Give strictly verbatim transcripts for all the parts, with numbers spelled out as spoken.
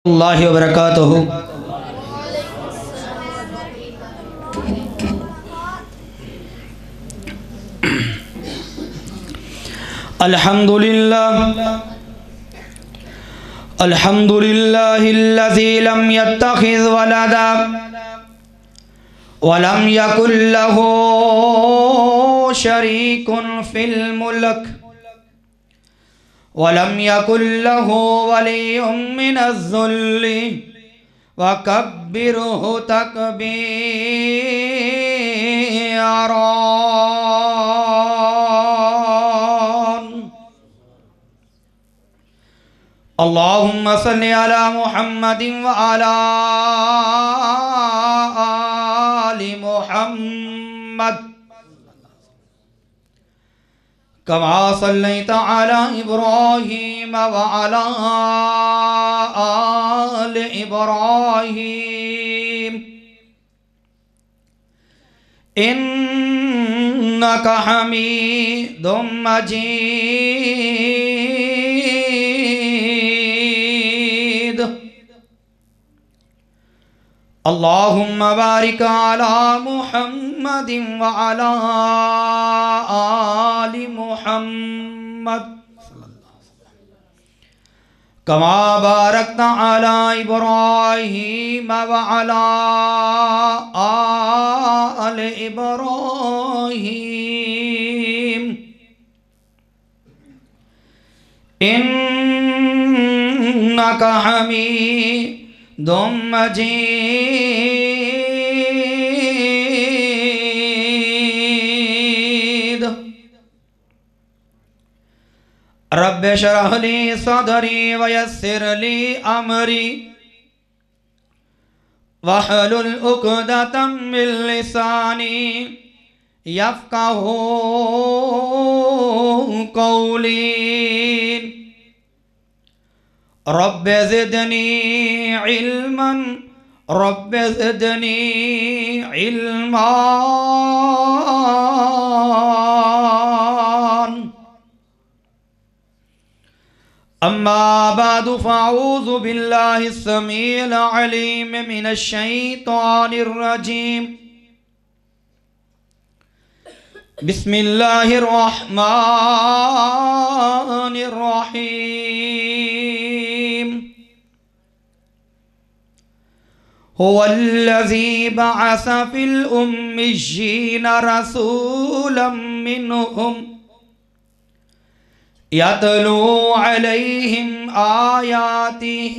اللہ وبرکاتہ۔ الحمدللہ الحمدللہ الذی لم يتخذ ولدا ولم يكن له شریک فی الملک وَلَمْ يَكُنْ لَهُ وَلِيٌّ مِّنَ الذُّلِّ وَكَبِّرْهُ تَكْبِيرًا۔ اللهم صل على محمد وعلى آل محمد كما صليت على إبراهيم وعلى آل إبراهيم إنك حميد مجيد۔ اللهم بارك على محمد وعلى آل محمد كما باركت على إبراهيم وعلى آل إبراهيم إنك حميد مجيد۔ رب اشرح لي صدري ويسر لي أمري واحلل عقدة من لساني يفقهوا قولي۔ رب زدنی علما رب زدنی علما۔ اما بعد فاعوذ باللہ السمیع العلیم من الشیطان الرجیم۔ بسم اللہ الرحمن الرحیم۔ هو الذي بعث في الأميين رسولا منهم يتلو عليهم آياته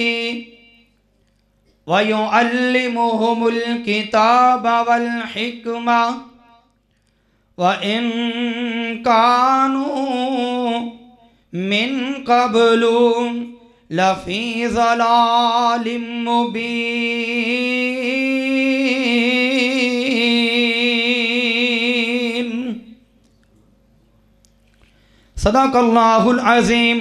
ويعلمهم الكتاب والحكمة وإن كانوا من قبل لفی ضلال مبین۔ صدق اللہ العظیم۔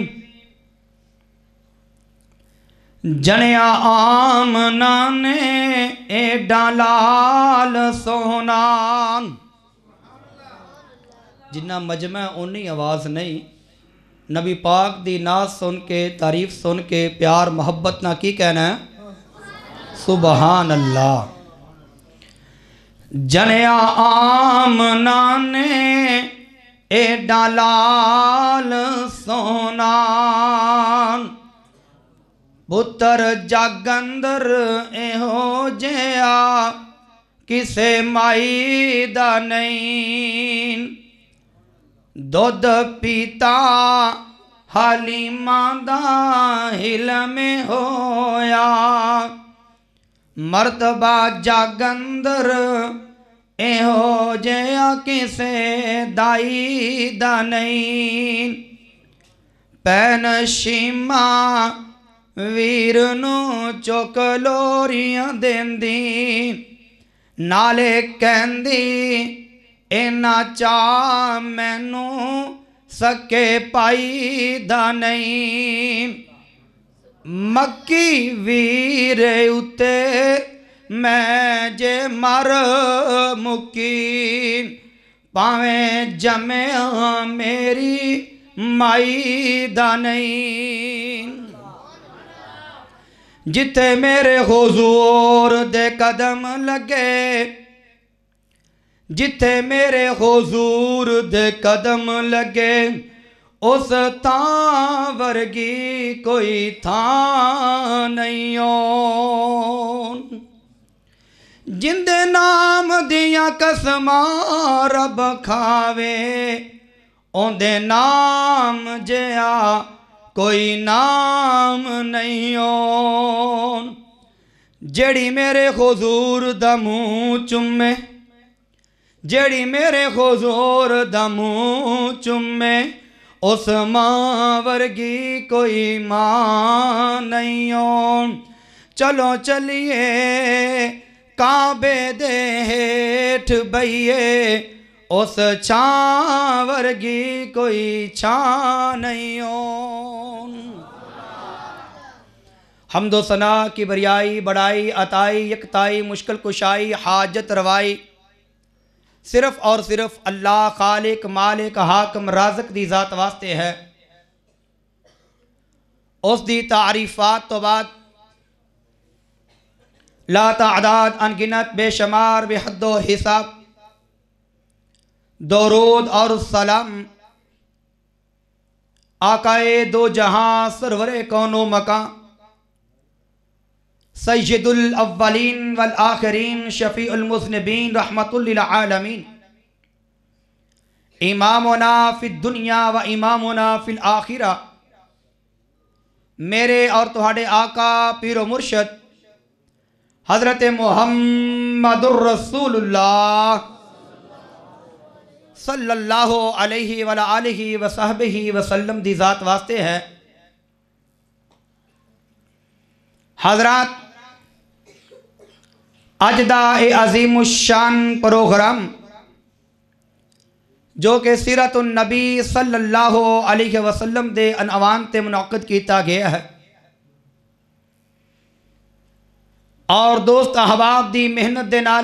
جنیا آمنا نے ایڈا لال سونان۔ جنہ مجمع اونی آواز نہیں، نبی پاک دی ناز سن کے تعریف سن کے پیار محبت نہ کی کہنا ہے سبحان اللہ۔ جنیا آمنا نے ایڈا لال سونان، پتر جاگندر اے ہو جیا کسے مائی دا نہیں۔ دودھ پیتا حلیمہ دا حلم ہویا، مرتبہ جاگندر اے ہو جیا کسے دائی دا نہیں۔ پین شیمہ ویرنو چوکلوریاں دین دی، نالے کہندی اینا چاہ مینو سکے پائی دا نہیں۔ مکی ویرے اتے میں جے مر مکین، پاویں جمع میری مائی دا نہیں۔ جتھے میرے حضور دے قدم لگے جتھے میرے حضور دے قدم لگے اس تھاں ورگی کوئی تھاں نہیں ہون جن دے نام دیاں قسماں رب کھاوے اون دے نام جیا کوئی نام نہیں ہون جیڑی میرے حضور دا منہ چومے جیڑی میرے حضور دا منہ چومے اس ماں ورگی کوئی ماں نہیں ہون چلو چلیے کعبے دے ہیٹھ بئیے اس چھاں ورگی کوئی چھاں نہیں ہون حمد و ثنا کی بریائی بڑائی عطائی یکتائی مشکل کشائی حاجت روائی صرف اور صرف اللہ خالق مالک حاکم رازق دی ذات واسطے ہے اس دی تعریفات تو بعد لا تعداد انگنت بے شمار بے حد و حساب درود اور سلام آقائے دو جہاں سرور کون و مکان سید الاولین والآخرین شفیع المذنبین رحمت للعالمین امامنا فی الدنیا و امامنا فی الآخرہ میرے اور تہاڈے آقا پیر و مرشد حضرت محمد الرسول اللہ صلی اللہ علیہ وآلہ وصحبہ وسلم دی ذات واسطے ہے حضرات اج دا اے عظیم الشان پروگرام جو کہ سیرت النبی صلی اللہ علیہ وسلم دے عنوان تے منعقد کیتا گیا ہے اور دوست احباب دی محنت دے نال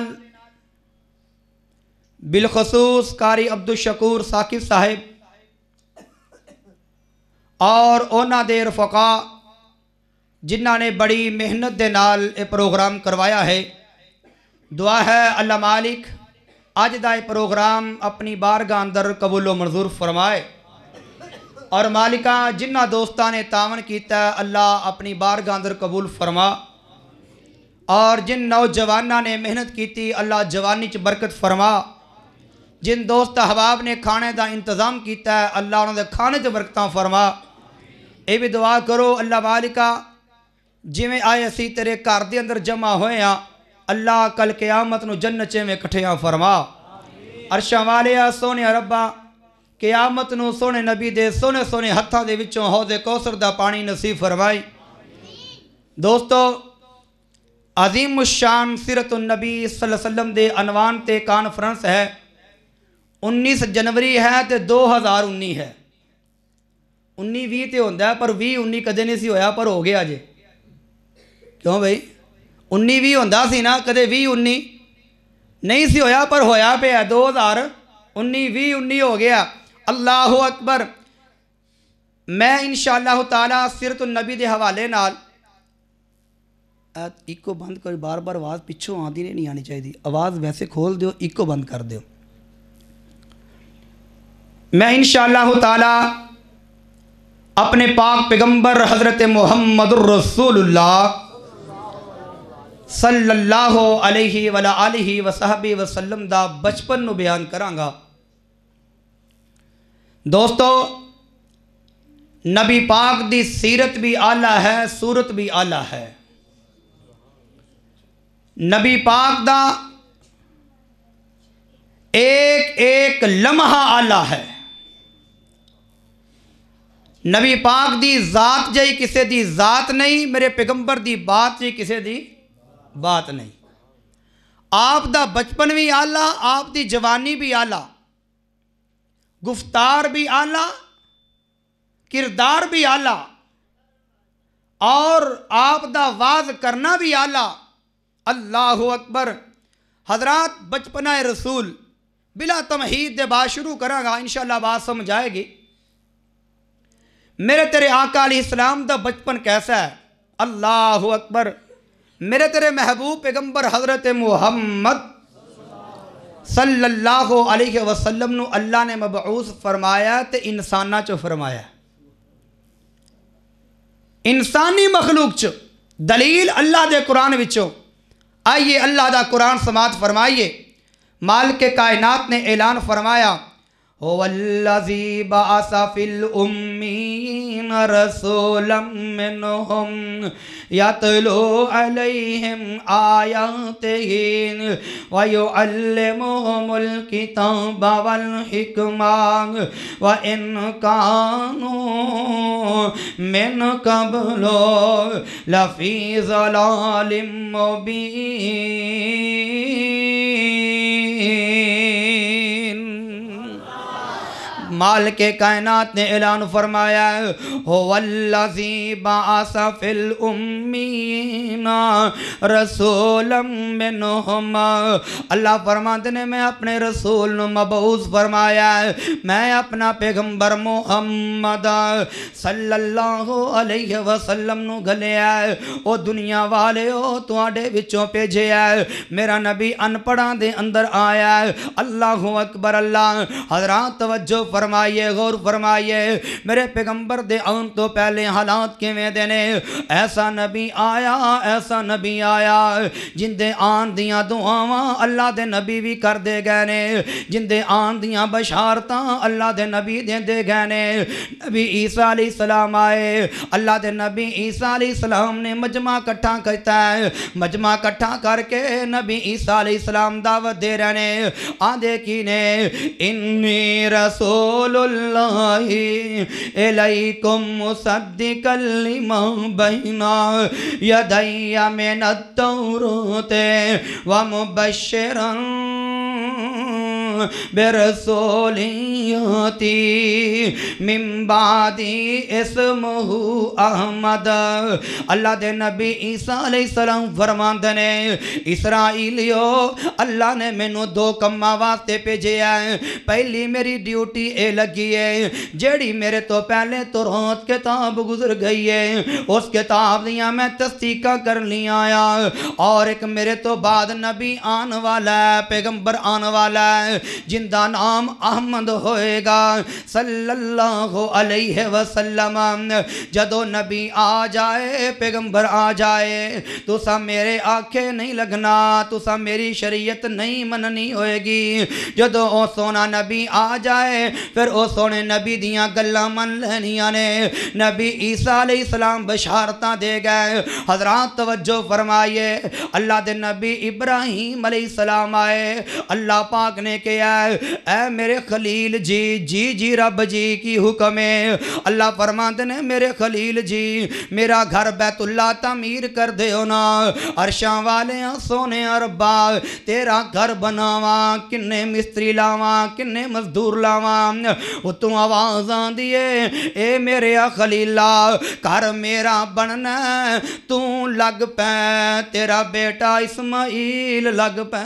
بالخصوص قاری عبدالشکور ثاقب صاحب اور اونا دے رفقا جنہ نے بڑی محنت دے نال اے پروگرام کروایا ہے دعا ہے اللہ مالک اج دا اے پروگرام اپنی بارگاہ اندر قبول و منظور فرمائے اور مالکہ جنہ دوستان نے تعاون کیتا ہے اللہ اپنی بارگاہ اندر قبول فرما اور جن نوجوانہ نے محنت کیتی اللہ جوانی چ برکت فرما جن دوست احباب نے کھانے دا انتظام کیتا ہے اللہ انہوں نے کھانے چ برکتاں فرما اے بھی دعا کرو اللہ مالکہ جویں آئے اسی تیرے گھر دے اندر جمع ہوئے ہاں اللہ کل قیامت نو جنت میں کٹھیاں فرما عرشاں والیا سونے ربا قیامت نو سونے نبی دے سونے سونے ہتھاں دے وچوں حوض کوثر دا پانی نصیب فرمائی دوستو عظیم الشان سیرت النبی صلی اللہ علیہ وسلم دے عنوان تے کانفرنس ہے انیس جنوری ہے تے دو ہزار انی ہے انی وی تے ہوندہ ہے پر وی انی کدے نہیں سی ہویا پر ہو گیا جے کیوں بھئی انی وی ہوندہ سی نا کدے وی انی نہیں سی ہویا پر ہویا پہ ہے دو ہزار انی وی انی ہو گیا اللہ اکبر میں انشاءاللہ تعالی سیرت النبی دے حوالے نال ایک کو بند کر بار بار آواز پچھوں آدھی نہیں آنی چاہیے آواز ویسے کھول دیو ایک کو بند کر دیو میں انشاءاللہ تعالی اپنے پاک پیغمبر حضرت محمد الرسول اللہ صلی اللہ علیہ وآلہ وصحبہ وسلم دا بچپن نو بیان کرانگا دوستو نبی پاک دی سیرت بھی اعلیٰ ہے صورت بھی اعلیٰ ہے نبی پاک دا ایک ایک لمحہ اعلیٰ ہے نبی پاک دی ذات جائی کسے دی ذات نہیں میرے پیغمبر دی بات جائی کسے دی بات نہیں آپ دا بچپن بھی آلہ آپ دی جوانی بھی آلہ گفتار بھی آلہ کردار بھی آلہ اور آپ دا واز کرنا بھی آلہ اللہ اکبر حضرات بچپنہ رسول بلا تمہید دے بات شروع کرا گا انشاءاللہ بات سمجھ آئے گی میرے تیرے آقا علیہ السلام دا بچپن کیسا ہے اللہ اکبر۔ میرے تیرے محبوب پیغمبر حضرت محمد صلی اللہ علیہ وسلم نو اللہ نے مبعوث فرمایا تے انسانہ چو فرمایا، انسانی مخلوق چو۔ دلیل اللہ دے قرآن وچو، آئیے اللہ دا قرآن سماعت فرمائیے۔ مالک کائنات نے اعلان فرمایا، هو الذی بعث فی الامین رسولا منہم یتلو علیہم آیاتہ ویعلمہم الکتاب والحکمہ وَإِن كَانُوا مِن قَبْلُ لَفِي ضَلَالٍ مُبِینٍ۔ مالک کائنات نے اعلان فرمایا، هو الذی بعث فی الامین رسولا منہم، اللہ فرماتے نے میں اپنے رسول نو مبعوث فرمایا، میں اپنا پیغمبر محمد صلی اللہ علیہ وسلم نو گلیا، او دنیا والے او تواڈے وچوں بھیجیا، میرا نبی ان پڑھاں دے اندر آیا۔ اللہ اکبر اللہ۔ حضرات توجہ فرمائیے، غور فرمائیے، میرے پیغمبر دے آن تو پہلے حالات کے میں دینے، ایسا نبی آیا، ایسا نبی آیا جن دے آن دیاں دعاواں اللہ دے نبی بھی کر دے گئے نے، جن دے آن دیاں بشارتاں اللہ دے نبی دے دے گئے نے۔ نبی عیسیٰ علیہ السلام آئے، اللہ دے نبی عیسیٰ علیہ السلام نے مجمع کٹھا کرتا ہے، مجمع کٹھا کر کے نبی عیسیٰ علیہ السلام دعوت دے رہے ہیں، آدھے کی نے انی رسول اللہ الیکم مصدقا لما بین یدی من التوراۃ ومبشرا برسول یاتی من بعدی اسمہ احمد۔ اللہ دے نبی عیسیٰ علیہ السلام فرماندے نے، اسرائیلیو اللہ نے مینوں دو کماں واسطے بھیجے ہیں، پہلی میری ڈیوٹی اے لگی ہے جیڑی میرے تو پہلے تورات کتاب گزر گئی ہے، اس کتاب دیاں میں تصدیقاں کر لی آیا، اور ایک میرے تو بعد نبی آن والا ہے، پیغمبر آن والا ہے جن دا نام احمد ہوئے گا صلی اللہ علیہ وسلم۔ جدو نبی آ جائے، پیغمبر آ جائے، تو سا میرے آنکھیں نہیں لگنا، تو سا میری شریعت نہیں مننی ہوئے گی۔ جدو او سونا نبی آ جائے، پھر او سونے نبی دیاں گلاں من لینیاں نے۔ نبی عیسیٰ علیہ السلام بشارتاں دے گئے۔ حضرات توجہ فرمائیے، اللہ دے نبی ابراہیم علیہ السلام آئے، اللہ پاک نے کیا اے میرے خلیل جی جی جی رب جی کی حکم ہے۔ اللہ فرماتے نے میرے خلیل جی میرا گھر بیت اللہ تعمیر کر دے ہونا، عرشاں والے سونے ربا تیرا گھر بناواں، کنے مستری لاواں، کنے مزدور لاواں، اتوں آواز آن دیئے اے میرے خلیلہ گھر میرا بننا تو لگ پہ، تیرا بیٹا اسماعیل لگ پہ۔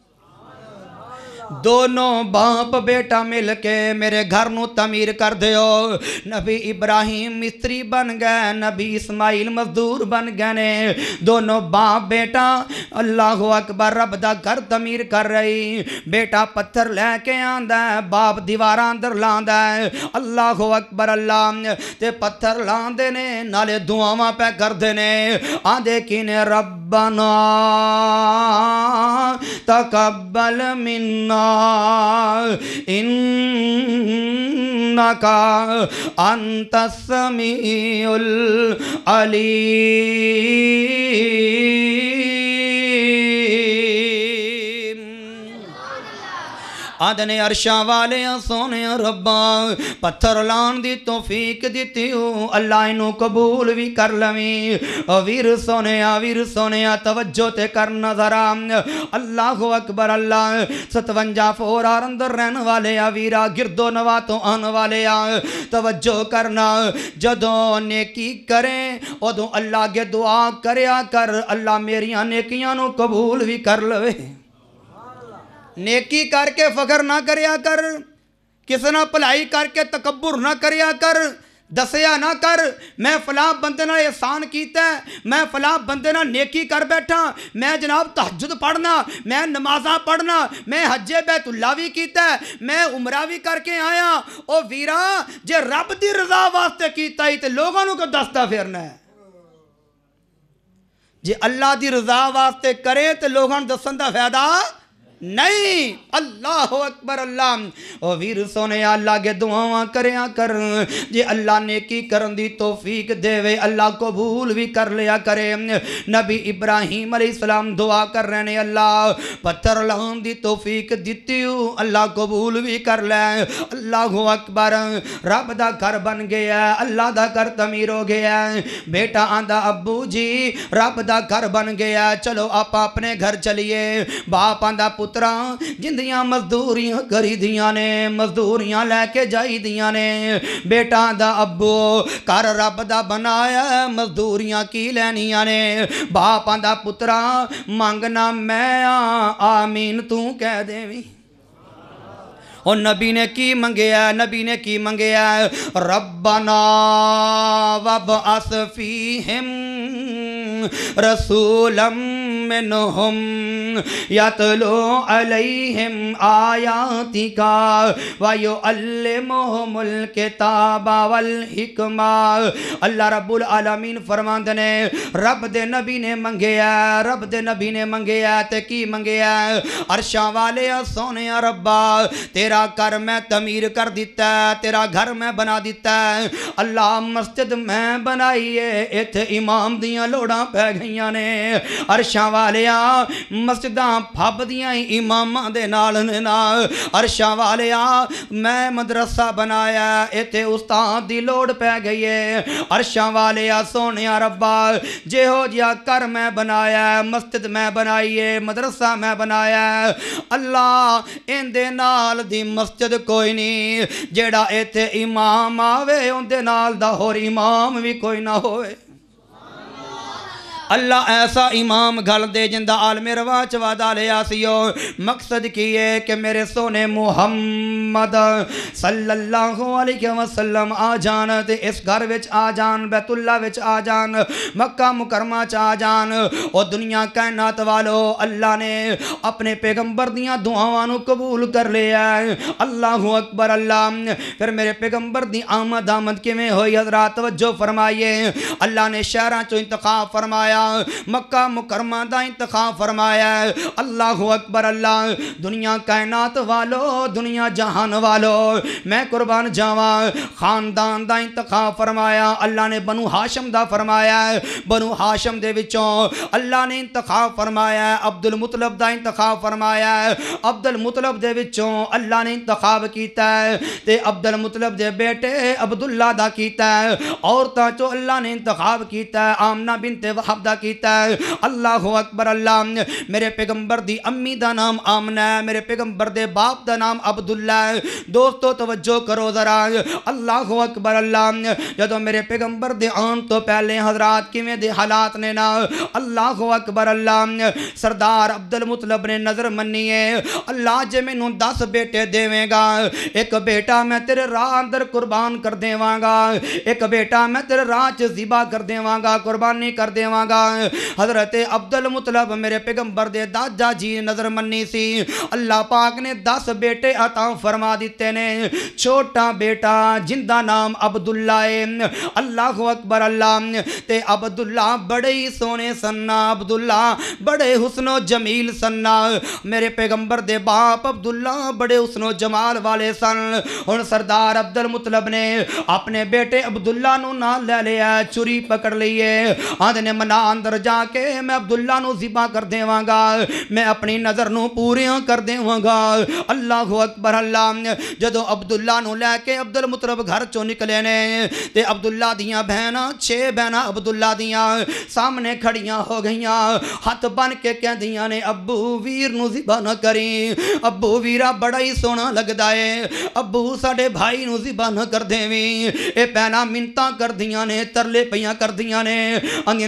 دونوں باپ بیٹا مل کے میرے گھر نو تعمیر کر دیو۔ نبی ابراہیم مستری بن گئے، نبی اسماعیل مزدور بن گئے نے، دونوں باپ بیٹا اللہ اکبر رب دا گھر تعمیر کر رہی۔ بیٹا پتھر لے کے آندا ہے، باپ دیواراں اندر لاندا ہے، اللہ اکبر اللہ، تے پتھر لاندے نے نالے دعاواں پہ کر دے نے، آندے کی نے ربنا تقبل منا انکا انت السمیع العلیم۔ آدھنے عرشاں والے سونے ربا پتھر لان دی توفیق دیتی ہو، اللہ انہوں قبول بھی کر لویں۔ ویر سونے ویر سونے توجہ تے کر نظرام، اللہ اکبر اللہ، ستونجا فورا اندر رہن والے ویرا گردو نواتوں آن والے توجہ کرنا، جدو نیکی کریں ادو اللہ کے دعا کریا کر، اللہ میریاں نیکیاں نو قبول بھی کر لوے۔ نیکی کر کے فخر نہ کریا کر، کسی نہ پلائی کر کے تکبر نہ کریا کر، دسیا نہ کر میں فلاں بندے نال احسان کیتا ہے، میں فلاں بندے نال نیکی کر بیٹھا، میں جناب تہجد پڑھنا، میں نمازاں پڑھنا، میں حج بیت اللہ بھی کیتا ہے، میں عمرہ بھی کر کے آیا۔ او ویرا جے رب دی رضا واسطے کیتا ہی تے لوگوں کو دستا پھرنا ہے، جے اللہ دی رضا واسطے کرے تے لوگوں دسن دا فائدہ نہیں۔ اللہ اکبر اللہ۔ او ویر سونے اللہ کے دعاواں کریاں کر، جے اللہ نیکی کرن دی توفیق دے وے اللہ قبول بھی کر لیا کرے۔ نبی ابراہیم علیہ السلام دعا کر رہے ہیں، اللہ پتھر لہن دی توفیق دیتی ہو، اللہ قبول بھی کر لے۔ اللہ اکبر۔ رب دا گھر بن گیا، اللہ دا گھر تعمیر ہو گیا۔ بیٹا آندا ابو جی رب دا گھر بن گیا، چلو آپ اپنے گھر چلیے۔ باپ آندا پتر جندیاں مزدوریاں کری دیاں نے، مزدوریاں لے کے جائی دیاں نے۔ بیٹا دا ابو کر رب دا بنایا، مزدوریاں کی لینیاں نے۔ باپ دا پترا مانگنا میں آمین تو کہہ دے وی۔ اور نبی نے کی منگیا، نبی نے کی منگیا، ربنا وابعث فیہم رسولا منہم یتلو علیہم آیاتک ویعلمہم الکتاب والحکمہ۔ اللہ رب العالمین فرماندے نے رب دے نبی نے منگیا، رب دے نبی نے منگیا تے کی منگیا، عرشاں والے سونے ربا تیرا گھر میں تعمیر کر دیتا ہے، تیرا گھر میں بنا دیتا ہے۔ اللہ مسجد میں بنائیے، ایتھے امام دیاں لوڑاں پہ گئیاں نے، عرشاں والیاں مسجداں پھب دیاں اماماں دے نال نا، عرشاں والیاں میں مدرسہ بنایا، ایتھے استاد دی لوڑ پہ گئی ہے۔ عرشاں والیاں سونیا ربا جے ہو جیا کر میں بنایا، مسجد میں بنائیے، مدرسہ میں بنایا، اللہ ان دے نال دی مسجد کوئی نہیں، جیڑا ایتھے امام آوے ان دے نال دا ہور امام بھی کوئی نہ ہوئے۔ اللہ ایسا امام گھل دے جندہ عالم رواچ وعدہ لیا سیو، مقصد کیے کہ میرے سونے محمد صلی اللہ علیہ وسلم آ جان، تے اس گھر وچ آ جان، بیت اللہ وچ آ جان، مکہ مکرمہ چ آ جان۔ او دنیا کائنات والو اللہ نے اپنے پیغمبر دیاں دعاواں قبول کر لیا۔ اللہ اکبر اللہ۔ پھر میرے پیغمبر دی آمد آمد کیویں ہوئی حضرات توجہ فرمائیے۔ اللہ نے شہراں چوں انتخاب فرمایا، مکہ مکرمہ دا انتخاب فرمایا۔ اللہ اکبر اللہ۔ دنیا کائنات والو، دنیا جہان والو، میں قربان جاواں، خاندان دا انتخاب فرمایا۔ اللہ نے بنو ہاشم دا فرمایا، بنو ہاشم دے وچوں اللہ نے انتخاب فرمایا۔ عبد المطلب دا انتخاب فرمایا، عبد المطلب دے وچوں اللہ نے انتخاب کیتا ہے، تے عبد المطلب دے بیٹے عبداللہ دا کیتا ہے۔ عورتاں چوں اللہ نے انتخاب کیتا ہے، آمنہ بنت وہب دا کیتا ہے۔ اللہ اکبر اللہ۔ میرے پیغمبر دی امی دا نام آمنہ ہے، میرے پیغمبر دے باپ دا نام عبداللہ ہے۔ دوستو توجہ کرو ذرا، اللہ اکبر اللہ۔ جدو میرے پیغمبر دے آن تو پہلے حضرات کیویں دے حالات نے نا، اللہ اکبر اللہ۔ سردار عبد المطلب نے نظر منی ہے، اللہ جے مینوں دس بیٹے دیویں گا، ایک بیٹا میں تیرے راہ اندر قربان کر دیواں گا، ایک بیٹا میں تیرے راہ چ ذبح کر دیواں گا، قربانی کر دیواں گا۔ حضرت عبد المطلب میرے پیغمبر دے دادا جی نظر منی سی، اللہ پاک نے دس بیٹے عطا فرما دیتے نے۔ چھوٹا بیٹا جن دا نام عبداللہ ہے، اللہ اکبر اللہ۔ تے عبداللہ بڑے ہی سونے سننا، عبداللہ بڑے حسن و جمیل سننا۔ میرے پیغمبر دے باپ عبداللہ بڑے حسن و جمال والے سن۔ ہن سردار عبد المطلب نے اپنے بیٹے عبداللہ نو نہ لے لیا، چوری پکڑ لیے، آندے نے منا اندر جا کے میں عبداللہ نو ذبح کر دیواں گا، میں اپنی نظر نو پوریاں کر دیواں گا۔ اللہ اکبر اللہ۔ جدو عبداللہ نو لے کے عبد المطلب گھر چوں نکلے نے، تے عبداللہ دیاں بہناں چھ بہناں عبداللہ دیاں سامنے کھڑیاں ہو گئیاں، ہاتھ بن کے کہندیاں نے ابو ویر نو ذبح نہ کریں، ابو ویرا بڑا ہی سونا لگدا ہے، ابو ساڈے بھائی نو ذبح نہ کر دیویں۔ اے بہناں منتاں کر دیاں نے، ترلے پیاں کر دیاں نے، آندیاں نے بابا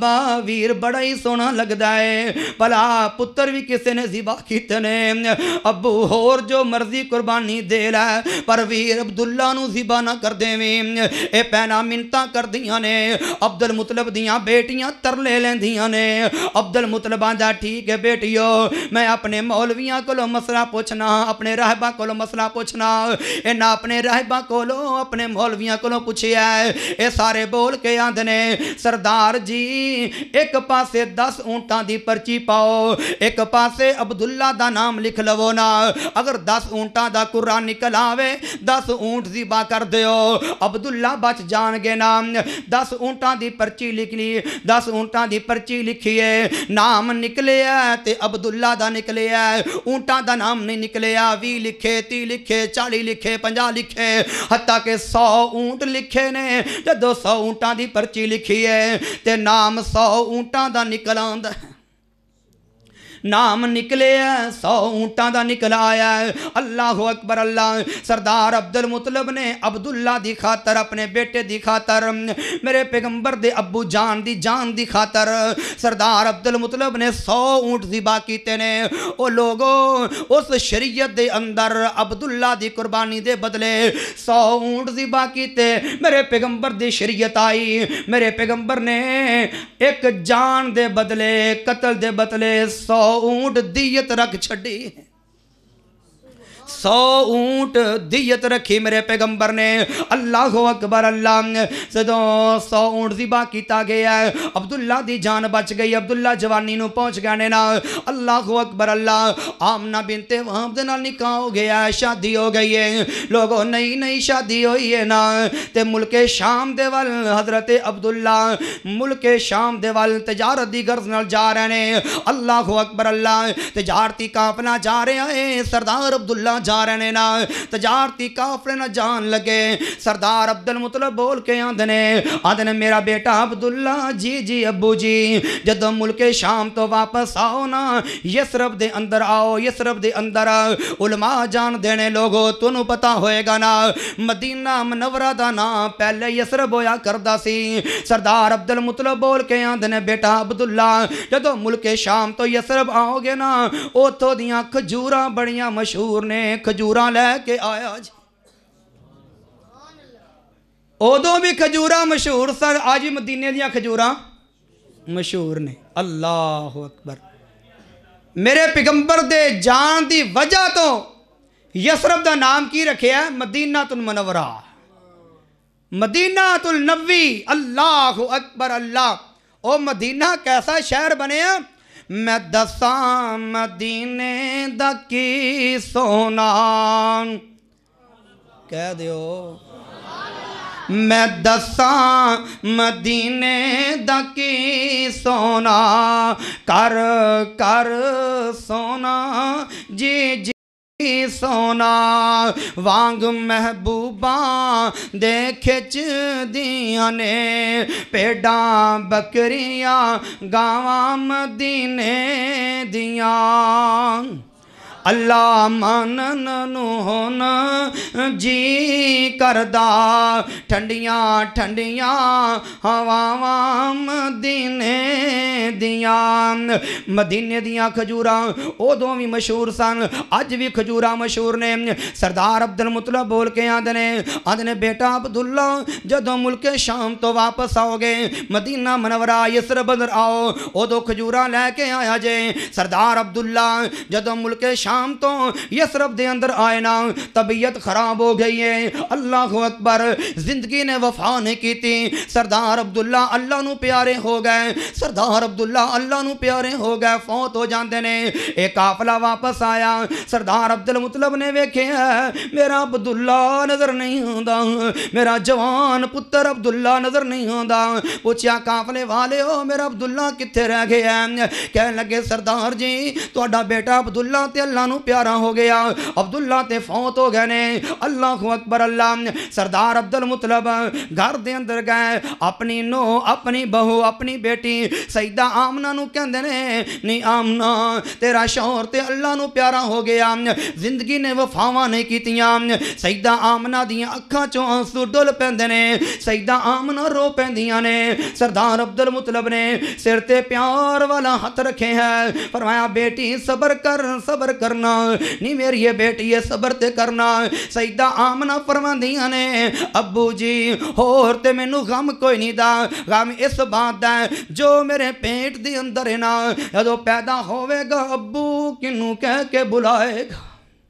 बाबा वीर बड़ा ही सोहना लगदा है, भला पुत्र भी किसी ने ज़िबा कीते ने, अब्बू होर जो मर्जी कुर्बानी दे लै पर वीर अब्दुल्ला नू ज़िबा ना कर देवीं। ए भैणां मिन्नतां करदियां ने, अब्दुल मुतलब दियां बेटियां तरले लैंदियां ने। अब्दुल मुतलब आंदा ठीक है बेटियो, मैं अपने मौलवियां कोलों मसला पुछना, अपने राहबा कोलों मसला पुछना। इन्हां अपने राहबा कोलों अपने मौलवियां कोलों पुछिया, ये सारे बोल के आंदे ने सरदार जी एक पासे दस ऊंटां दी पर्ची पाओ, एक पासे अब्दुल्ला दा नाम लिख लवो ना, अगर दस ऊंटां दा कुरान निकल आवे दस ऊंट ज़िबा कर दियो, अब्दुल्ला बच जाणगे ना। दस ऊंटां दी पर्ची लिख ली, दस ऊंटां दी पर्ची लिखी है, नाम निकले है ते अब्दुल्ला दा निकले है, ऊंटां दा नाम नहीं निकलिया। भी लिखे, ती लिखे, चाली लिखे, पंजा लिखे, हत्ता के सौ ऊंट लिखे ने। जदों सौ ऊंटां दी पर्ची लिखी है ते नाम सौ ऊंटां दा निकल आंदा, नाम निकले है सौ ऊंटां दा निकल आया है। अल्लाह अकबर अल्लाह। सरदार अब्दुल मुतलब ने अब्दुल्ला दी खातर, अपने बेटे दी खातर, मेरे पैगंबर दे अब्बू जान दी जान दी खातर सरदार अब्दुल मुतलब ने सौ ऊंट ज़िबा कीते ने। ओ लोगो उस शरीयत दे अंदर अब्दुल्ला दी कुर्बानी दे बदले सौ ऊंट ज़िबा कीते। मेरे पैगंबर दी शरीयत आई, मेरे पैगंबर ने एक जान दे बदले, कत्ल दे बदले सौ ऊंट दियत रख छड़ी, सौ ऊंट दियत रखी मेरे पैगंबर ने। अल्लाह अकबर अल्लाह। जदों सौ ऊंट ज़िबा किया गया, अब्दुल्ला दी जान बच गई, अब्दुल्ला जवानी नू पहुंच गए ने ना। अल्लाह अकबर अल्लाह। आमना बिनते वहाब दे नाल निकाह हो गया, शादी हो गई है। लोगों नई नई शादी हुई है ना, ते मुल्के शाम दे वल हजरत अब्दुल्ला मुल्के शाम दे वल तजारत दी गर्ज नाल जा रहे ने। अल्लाह अकबर अल्लाह। तजारती काफला जा रहा है, सरदार अब्दुल्ला जा रहे ना, तजारती काफले ना जान लगे। सरदार अब्दुल मुतलब बोल के आंदे ने, आंदे ने मेरा बेटा अब्दुल्ला जी जी अब्बू जी जदों मुल्के शाम तो वापस आओ ना, यसरब दे अंदर आओ, यसरब दे अंदर उलमा जान देने। लोगो तुहानू पता होएगा ना, मदीना मनवरा दा नाम पहले यसरब होया करदा सी। सरदार अब्दुल मुतलब बोल के आंदे ने बेटा अब्दुल्ला जदों मुल्के शाम तो यसरब आओगे ना, उथों दियां खजूरां बड़ियां मशहूर ने, खजूरां लैके आया जी। उदों भी खजूरां मशहूर सन, आज भी मदीने दियां खजूरां मशहूर ने। अल्लाह अकबर। मेरे पैगंबर दे जान दी वजह तो यसरब दा नाम की रखिया मदीनातुल मुनव्वरा, मदीनातुल नबी। अल्लाह अकबर अल्लाह। ओ मदीना कैसा शहर बनया, मैं दसां मदीने दा की सोना, कह दियो मैं दसां मदीने दा की सोना, कर कर सोना जी जी सोना, वांग महबूबा दे खिच दियां ने, भेडां बकरियां गावां मदीने दियां। अल्लाह मानन नू होन जी करदा, ठंडियां ठंडियां हवावां मदीने दियां। मदीने दियां खजूरां उदों भी मशहूर सन, अज भी खजूरां मशहूर ने। सरदार अब्दुल मुतलब बोल के आंदे ने, आंदे ने बेटा अब्दुल्ला जदों मुल्के शाम तो वापस आओगे, मदीना मनवरा यसरब अंदर आओ, उदों खजूरां लैके आया जे। सरदार अब्दुल्ला जदों मुल्के शाम तो यसरब दे अंदर आए ना, तबीयत खराब हो गई है। अल्लाह अकबर। जिंदगी ने वफा नहीं की थी। सरदार अब्दुल्ला अल्लाह नू प्यारे हो गए, सरदार अब्दुल्ला अल्लाह नू प्यारे हो गए, फौत हो जाते ने। एक काफला वापस आया, सरदार अब्दुल मुतलब ने वेख्या मेरा अब्दुल्ला नजर नहीं आता, मेरा जवान पुत्र अब्दुल्ला नजर नहीं आता। पूछया काफले वाले हो मेरा अब्दुल्ला कित्थे रह गया? कह लगे सरदार जी तुहाडा बेटा अब्दुल्ला ते अल्लाह اللہ نو پیارا ہو گیا عبداللہ تے فوت ہو گئے نے اللہ اکبر اللہ سردار عبد المطلب گھر دے اندر گئے اپنی نو اپنی بہو اپنی بیٹی سیدہ آمنہ نو کہندے نے نہیں آمنہ تیرا شوہر تے اللہ نو پیارا ہو گیا زندگی نے وفاواں نہیں کیتیاں سیدہ آمنہ دیاں اکھاں چوں آنسو ڈل پیندے نے سیدہ آمنہ رو پیندیاں نے سردار عبد المطلب نے سر تے پیار والا ہاتھ رکھے ہیں فرمایا بیٹی صبر کر صبر کرنا نہیں میری یہ بیٹی ہے صبر تے کرنا سیدہ آمنہ فرماندیاں نے ابو جی اور تے میں نو غم کوئی نہیں دا غم اس بات دا جو میرے پیٹ دی اندر ہے نا جدو پیدا ہوئے گا ابو کنوں کہہ کے بلائے گا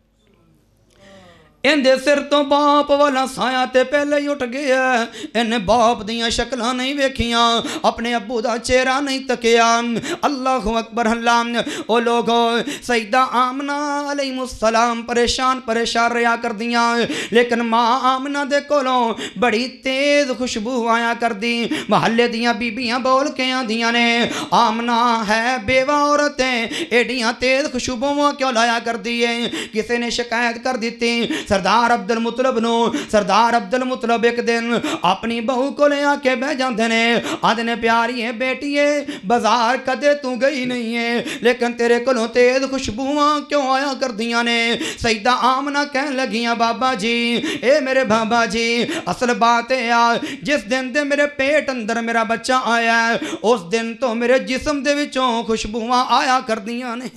اندے سر تو باپ والا سایہ تے پہلے ہی اٹھ گیا انہیں باپ دیاں شکلہ نہیں ویکھیاں اپنے ابو دا چہرہ نہیں تکیا اللہ اکبر اللہ او لوگو سیدہ آمنہ علیہ السلام پریشان پریشان رہا کر دیاں لیکن ماں آمنہ دے کولوں بڑی تیز خوشبو آیا کر دی محلے دیاں بیبیاں بول کے آن دیاں نے آمنہ ہے بیوہ عورتیں ایڈیاں تیز خوشبووں کیوں لایا کر دیئے کسی نے شکایت کر دیتی سردار عبد المطلب نو سردار عبد المطلب ایک دن اپنی بہو کو لے آکے بہ جاندے نے آدھنے پیاری ہے بیٹی ہے بازار کدے تو گئی نہیں ہے لیکن تیرے کلوں تیز خوشبوواں کیوں آیا کر دیاں نے سیدہ آمنہ کہن لگیاں بابا جی اے میرے بابا جی اصل بات ہے جس دن دے میرے پیٹ اندر میرا بچہ آیا ہے اس دن تو میرے جسم دے وچوں خوشبوواں آیا کر دیاں نے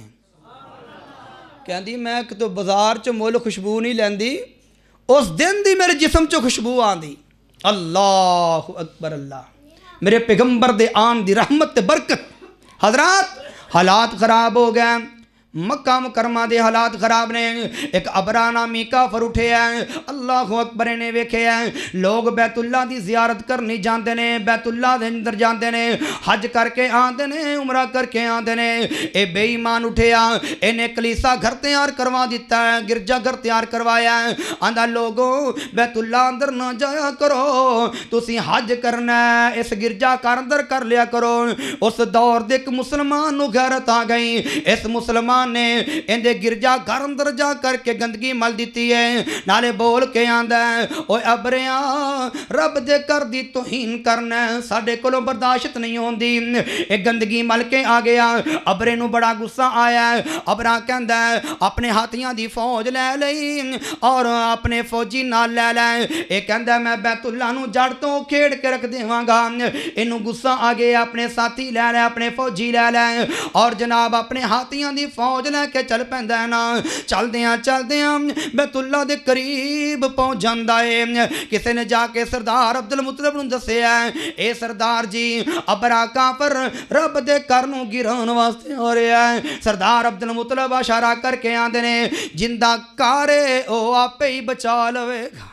کہندی میں تو بازار چ مول خوشبو نہیں لیندی اس دن دی میرے جسم چ خوشبو آندی اللہ اکبر اللہ میرے پیغمبر دے آن دی رحمت تے برکت حضرات حالات خراب ہو گئے مکہ مکرمہ دے حالات خراب نے ایک ابرا نامی کافر اٹھے ہیں اللہ اکبر نے ویکھے ہیں لوگ بیت اللہ دی زیارت کرنی جاندے نے بیت اللہ دے اندر جاندے نے حج کر کے آندے نے عمرہ کر کے آندے نے اے بے ایمان اٹھے ہیں انہیں کلیسا گھر تیار کروا دیتا ہے گرجا گھر تیار کروایا ہے آندھا لوگوں بیت اللہ اندر نہ جایا کرو تسی حج کرنا ہے اس گرجا کار اندر کر لیا کرو اس دور دیکھ مسلمان نو غیرت آ گئی اس مسلمان نے اندے گرجا گھر اندر جا کر کے گندگی مل دیتی ہے نالے بول کے آندہ ہے اوہ ابریاں رب دے کر دی توہین کرنا ہے ساڑھے کلوں برداشت نہیں ہوندی ایک گندگی مل کے آ گیا ابرے نو بڑا غصہ آیا ہے ابرا کہندہ ہے اپنے ہاتھیاں دی فوج لے لئی اور اپنے فوجی نال لے لائے ایک کہندہ ہے میں بیت اللہ نو جڑ تو کھیڑ کے رکھ دے گا انہوں غصہ آ گیا اپنے ساتھی لے لائے اپنے فوجی لے لائے اور جناب اپنے ہاتھیاں دی فوج فوج لے کے چل پیندہ ہے نا چل دیاں چل دیاں بیت اللہ دے قریب پہنچ جاندہ ہے کسی نے جا کے سردار عبد المطلب نو دسے ہے اے سردار جی ابرا کافر رب دے کرنوں گران واسطے ہو رہے ہیں سردار عبد المطلب اشارہ کر کے آندے نے جندہ کارے او آپ ہی بچا لوے گا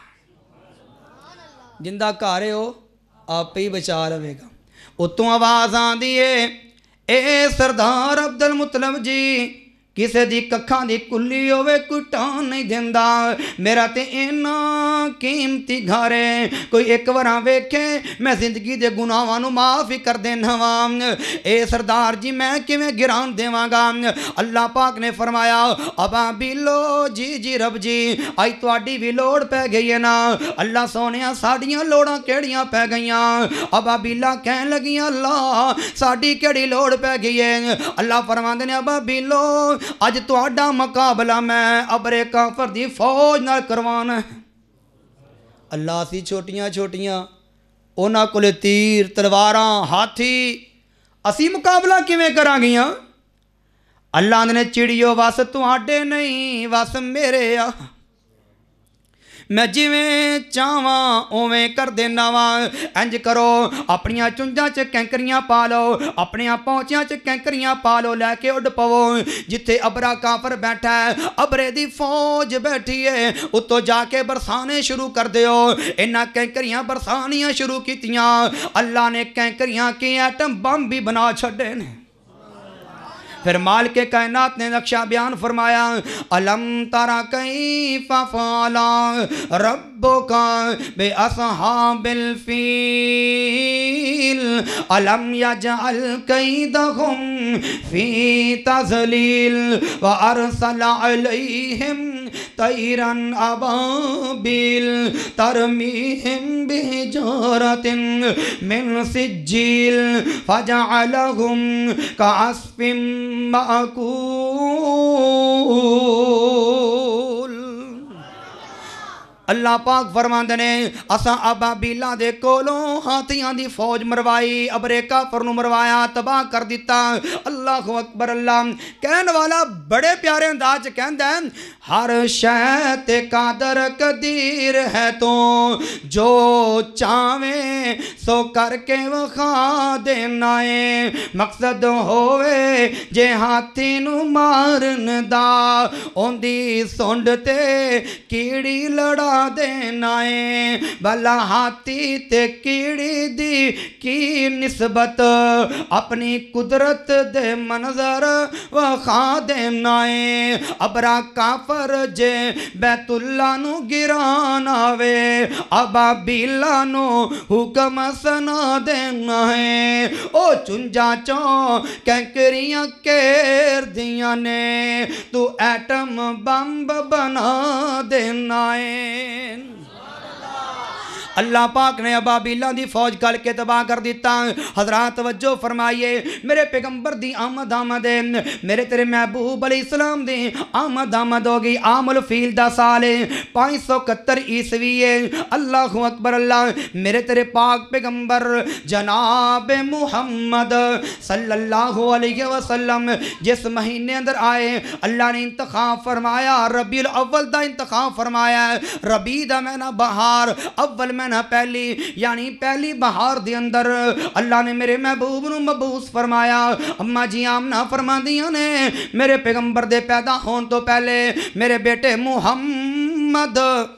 جندہ کارے او آپ ہی بچا لوے گا اتوں آواز آن دیئے اے سردار عبد المطلب جی کسے دی ککھاں دی کلی ہوئے کوئی ٹان نہیں دیندہ میرا تے اینا قیمتی گھارے کوئی ایک وراں ویکھے میں زندگی دے گناہاں معافی کر دینا وام اے سردار جی میں کیویں گران دیواں گا اللہ پاک نے فرمایا ابا بیلو جی جی رب جی آئی تواڈی بھی لوڑ پہ گئی ہے نا اللہ سونیاں ساڑیاں لوڑاں کیڑیاں پہ گئیاں ابا بیلا کہن لگیاں اللہ ساڑی کیڑی لوڑ پہ گئی ہے اللہ فرماندے نے ابا بیلو اج تو آڈا مقابلہ میں ابرے کافر دی فوج نہ کروانا ہے اللہ سی چھوٹیاں چھوٹیاں اونا کلے تیر تلواراں ہاتھی اسی مقابلہ کیویں کراں گیاں اللہ نے چڑیو واس تو آڈے نہیں واس میرے آ میں جویں چاواں اویں کر دینا واں انج کرو اپنیاں چنجاں چ کینکریاں پا لو اپنیاں پہنچیاں چ کینکریاں پا لو لے کے اڈ پو جتھے ابرا کافر بیٹھا ہے ابرے دی فوج بیٹھی ہے اتو جا کے برسانے شروع کر دیو انہاں کینکریاں برسانیاں شروع کیتیاں اللہ نے کینکریاں کی ایٹم بم بھی بنا چھڑے نے پھر مالک کائنات نے نقشہ بیان فرمایا الم ترى كيف فعل ربك بأصحاب الفیل الم يجعل كيدهم في تضليل وأرسل عليهم طيرا أبابيل ترميهم بحجارة من سجيل فجعلهم كعصف مأکول۔ اللہ پاک فرماندے نے اساں ابابیلاں دے کولوں ہاتھیاں دی فوج مروائی، ابرے کافر نو مروایا، تباہ کر دیتا۔ اللہ اکبر۔ اللہ کہن والا بڑے پیارے انداز کہندا ہے ہر شے تے قادر قدیر ہے تو جو چاہویں سو کر کے وکھا دینا ہے، مقصد ہوئے جے ہاتھی نو مارن دا اوندی سونڈ تے کیڑی لڑا دینا ہے، بھلا ہاتھی تے کیڑی دی کی نسبت اپنی قدرت دے منظر وکھا دینا ہے۔ ابرا کافر جے بیت اللہ نو گران آوے ابابیلا نو حکم سنا دینا ہے۔ او چنجا چوں کینکریاں کیر دیاں نے تو ایٹم بمب بنا دینا ہے۔ اللہ پاک نے ابابیلاں دی فوج کل کے تباہ کر دیتا۔ حضرات توجہ فرمائیے، میرے پیغمبر دی آمد آمد ہے، میرے تیرے محبوب علیہ السلام دی آمد آمد ہوگی۔ عام الفیل دا سال ہے پانچ سو اکہتر عیسوی ہے۔ اللہ اکبر۔ اللہ میرے تیرے پاک پیغمبر جناب محمد صلی اللہ علیہ وسلم جس مہینے اندر آئے اللہ نے انتخاب فرمایا، ربیع الاول دا انتخاب فرمایا۔ ربیع دا مہینہ بہار، اول میں نہ پہلی یعنی پہلی بہار دے اندر اللہ نے میرے محبوب نو مبعوث فرمایا۔ اماں جی آمنہ فرما دیاں نے میرے پیغمبر دے پیدا ہون تو پہلے میرے بیٹے محمد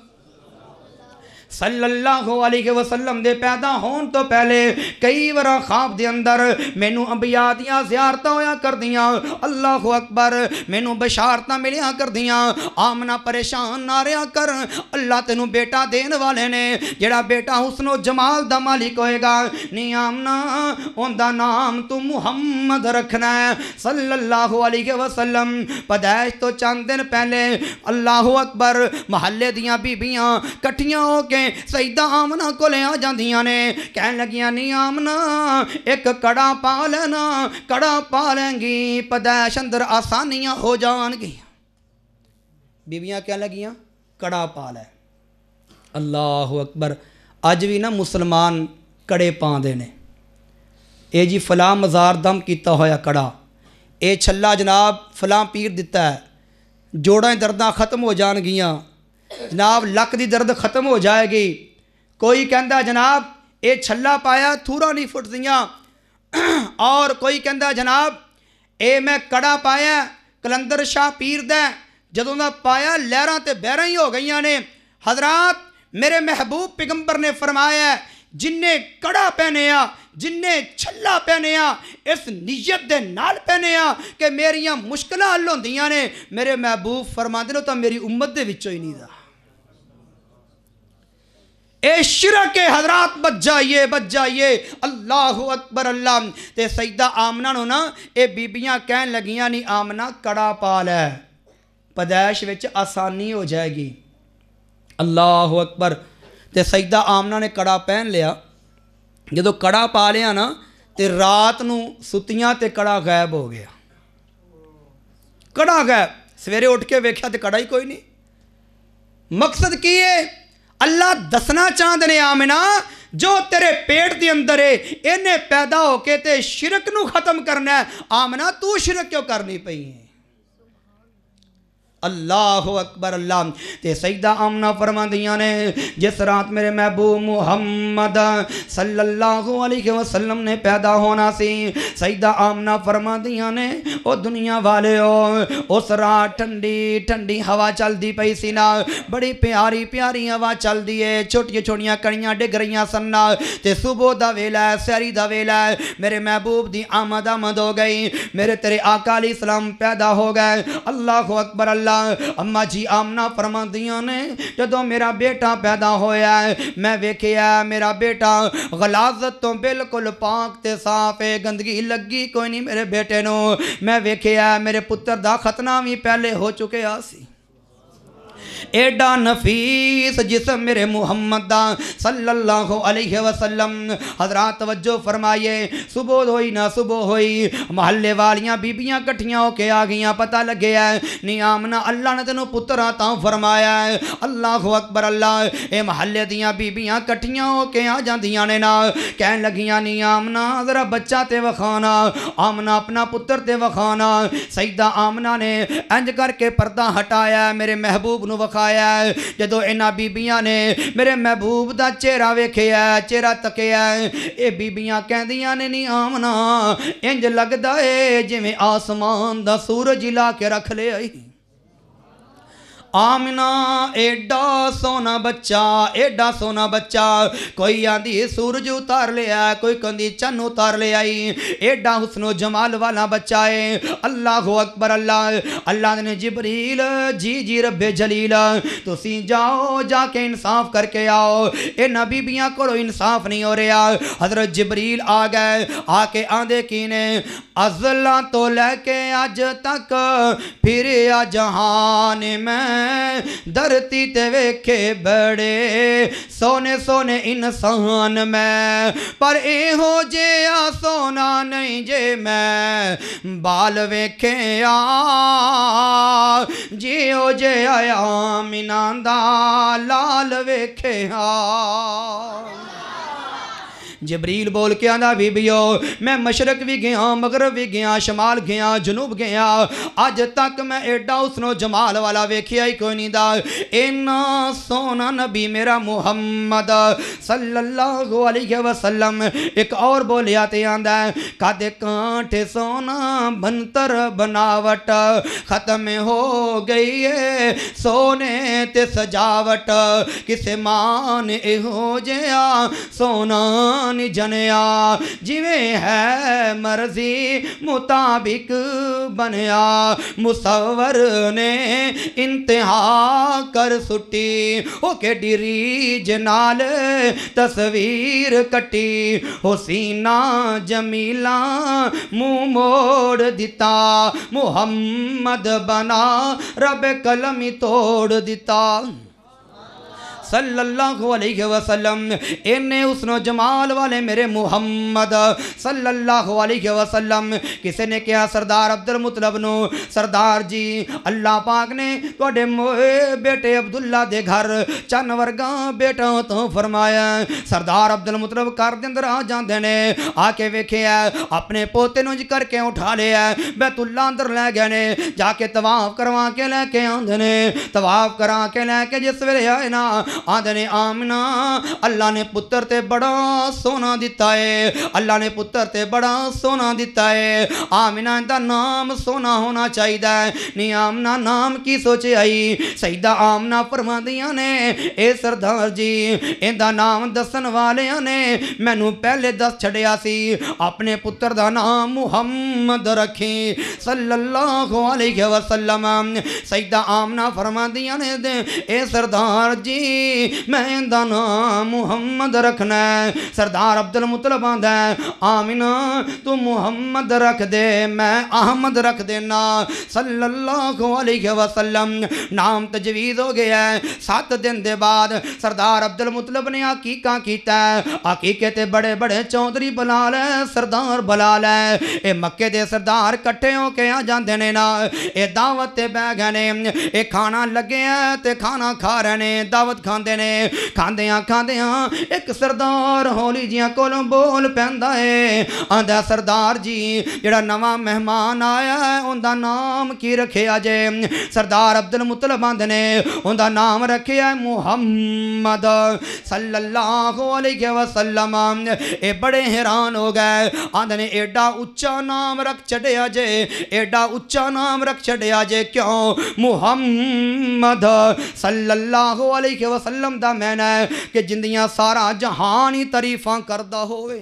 صلی اللہ علیہ وسلم دے پیدا ہون تو پہلے کئی ورہ خواب دے اندر مینوں انبیاء دیاں زیارتاں ہویا کر دیاں۔ اللہ اکبر۔ مینوں بشارتاں ملیا کر دیاں۔ آمنہ پریشان نہ رہیا کر، اللہ تینوں بیٹا دین والے نے جڑا بیٹا حسن و جمال دا مالک ہوئے گا۔ نہیں آمنہ ان دا نام تو محمد رکھنا ہے صلی اللہ علیہ وسلم۔ پیدائش تو چند دن پہلے اللہ اکبر محلے دیاں بیبیاں کٹھیاں ہو کے سیدہ آمنہ کو لے آ جاندیاں نے، کہنے لگیاں نہیں آمنہ ایک کڑا پا لینا، کڑا پا لیں گی پیدائش اندر آسانیاں ہو جان گی۔ بیویاں کہنے لگیاں کڑا پا لے۔ اللہ اکبر۔ اج بھی نا مسلمان کڑے پاں دے نے، اے جی فلاں مزار دم کیتا ہویا کڑا، اے چھلا جناب فلاں پیر دیتا ہے، جوڑاں درداں ختم ہو جان گیاں، جناب لک دی درد ختم ہو جائے گی۔ کوئی کہندا جناب اے چھلا پایا تھورا نہیں فٹ دیاں، اور کوئی کہندا جناب اے میں کڑا پایا کلندر شاہ پیر دے جدوں دا پایا لہراں تے بہراں ہی ہو گئیاں نے۔ حضرات میرے محبوب پیغمبر نے فرمایا جن نے کڑا پہنیا، جن نے چھلا پہنیا، اس نیت دے نال پہنیا کہ میریاں مشکلہ حل ہوندیاں نے، میرے محبوب فرماندے نے تو میری امت دے وچوں ہی نہیں دا۔ اے شرک حضرات بچ جائیے بچ جائیے۔ اللہ اکبر۔ اللہ تے سیدہ آمنہ نو نا اے بیبیاں کہن لگیاں نہیں آمنہ کڑا پا لے، پیدائش وچ آسانی ہو جائے گی۔ اللہ اکبر۔ تے سیدہ آمنہ نے کڑا پہن لیا، جدو کڑا پا لیا نا تے رات نو ستیاں تے کڑا غائب ہو گیا، کڑا غائب۔ سویرے اٹھ کے ویکھیا تے کڑا ہی کوئی نہیں۔ مقصد کی ہے اللہ دسنا چاہتے نے آمنہ جو تیرے پیٹ دی اندر ہے انہیں پیدا ہو کے تے شرک نو ختم کرنا ہے۔ آمنہ تو شرک کیوں کرنی پئی ہے؟ اللہ اکبر اللہ۔ تے سیدہ آمنہ فرماندیاں نے جس رات میرے محبوب محمد صلی اللہ علیہ وسلم نے پیدا ہونا سی، سیدہ آمنہ فرماندیاں نے او دنیا والے ہو اس رات ٹھنڈی ٹھنڈی ہوا چل دی پئی سی نا، بڑی پیاری پیاری ہوا چل دی ہے، چھوٹی چھوٹیاں کڑیاں ڈگ رہیاں سننا، تے صبح دا ویلا ہے، سحری دا ویلا ہے، میرے محبوب دی آمد آمد ہو گئی، میرے تیرے آقا علیہ السلام پیدا ہو گئے۔ اللہ اکبر اللہ۔ اماں جی آمنہ فرماندیاں نے جدوں میرا بیٹا پیدا ہویا ہے میں ویکھیا میرا بیٹا غلاظت تو بالکل پاک تے صاف ہے، گندگی لگی کوئی نہیں میرے بیٹے نو، میں ویکھیا میرے پتر دا ختنہ بھی پہلے ہو چکے آسی، ایڈا نفیس جسم میرے محمد دا صلی اللہ علیہ وسلم۔ حضرات توجہ فرمائیے، صبح ہوئی نہ صبح ہوئی، محلے والیاں بیبیاں کٹھیاں ہو کے آگیاں، پتہ لگے ہے نی آمنہ اللہ نے تینوں پتر عطا فرمایا ہے۔ اللہ اکبر اللہ۔ اے محلے دیاں بیبیاں کٹھیاں ہو کے آ جاندیاں نے نا، کہن لگیاں نی آمنہ ذرا بچہ تے وکھانا، آمنہ اپنا پتر تے وکھانا۔ سیدہ آمنہ نے انج کر کے پردہ ہٹایا، میرے محبوب نو وکھایا ہے۔ جدو اینا بیبیاں نے میرے محبوب دا چہرہ ویکھیا ہے، چہرہ تکیا ہے، اے بیبیاں کہندیاں نے نی آمنہ انج لگدا ہے جویں آسمان دا سورج لا کے رکھ لے آئی۔ آمنہ ایڈا سونا بچہ، ایڈا سونا بچہ، کوئی آندھی سورج اتار لے آئے، کوئی کندھی چن اتار لے آئی، ایڈا حسن و جمال والا بچہ ہے۔ اللہ اکبر اللہ۔ اللہ نے جبریل جی جی رب جلیل تسی جاؤ جا کے انصاف کر کے آؤ، اے نبی بیاں کرو انصاف نہیں ہو رہا۔ حضرت جبریل آ گئے، آ کے آندھے کینے ازلا تو لے کے آج تک پھر آ جہان میں دھرتی تے ویکھے بڑے سونے سونے انسان میں، پر اے ہو جے آ سونا نہیں جے میں بال ویکھے آ، جی ہو جے آیا آمنہ دا لال ویکھے آ۔ جبریل بول کے آنا بی بیو میں مشرق بھی گیا، مغرب بھی گیا، شمال گیا، جنوب گیا، آج تک میں ایڈا حسن و جمال والا ویکھیا ہی کوئی نہیں دا، اینا سونا نبی میرا محمد صلی اللہ علیہ وسلم۔ ایک اور بولیا تے آندہ ہے قد کانٹے سونا بنتر بناوٹ ختم ہو گئی ہے سونے تے سجاوٹ، کسے مان اے ہو جیا سونا جنیا، جویں ہے مرضی مطابق بنیا، مصور نے انتہا کر سٹی، ہو کے ڈیری جنال تصویر کٹی، حسینہ جمیلہ منہ موڑ دیتا، محمد بنا رب قلمی توڑ دیتا صلی اللہ علیہ وسلم۔ انہیں حسن و جمال والے میرے محمد صلی اللہ علیہ وسلم۔ کسی نے کہا سردار عبدالمطلب نو سردار جی اللہ پاک نے توڑے بیٹے عبداللہ دے گھر چن ورگاں بیٹا تو فرمایا۔ سردار عبدالمطلب کار دندر آ جان دینے آ کے ویکھے ہے، اپنے پوتے نو جی کر کے اٹھا لے ہے، بیت اللہ اندر لے گئے نے، جا کے طواف کروا کے لے کے آن دینے، طواف کرا کے لے کے جس ویلے آئے نا آدھنے آمنہ اللہ نے پتر تے بڑا سونا دیتا ہے، اللہ نے پتر تے بڑا سونا دیتا ہے، آمنہ دا نام سونا ہونا چاہی دا ہے، نہیں آمنہ نام کی سوچے آئی، سیدہ آمنہ فرما دیا نے اے سردار جی ان دا نام دسن والے نے میں نو پہلے دس چھڑیا سی، اپنے پتر دا نام محمد رکھی صلی اللہ علیہ وسلم۔ سیدہ آمنہ فرما دیا نے اے سردار جی میں اندہ نام محمد رکھنا ہے۔ سردار عبدالمطلب آندہ ہے آمنہ تو محمد رکھ دے میں احمد رکھ دینا صلی اللہ علیہ وسلم۔ نام تجویز ہو گیا ہے، سات دن دے بعد سردار عبدالمطلب نے عقیقہ کیتا ہے، عقیقے تے بڑے بڑے چودری بلال ہے، سردار بلال ہے، اے مکے دے سردار کٹھے ہو کے آ جان دینے نا، اے دعوت تے بے گنے، اے کھانا لگے ہیں تے کھانا کھا رہنے، دعوت کھانا کھاندے نے کھاندیاں کھاندیاں ایک سردار ہولی جیاں کولوں بول پیندا ہے آندا سردار جی جڑا نواں مہمان آیا ہے اوندا نام کی رکھیا جے سردار عبد المطلب آندے نے اوندا نام رکھیا ہے محمد صلی اللہ علیہ وسلم اے بڑے حیران ہو گئے آندے نے ایڈا اچھا نام رکھ چھڑیا جے ایڈا اچھا نام رکھ چھڑیا جے کیوں محمد صلی اللہ علیہ وسلم دا معنی ہے کہ جندیاں سارا جہانی تعریفاں کردہ ہوئے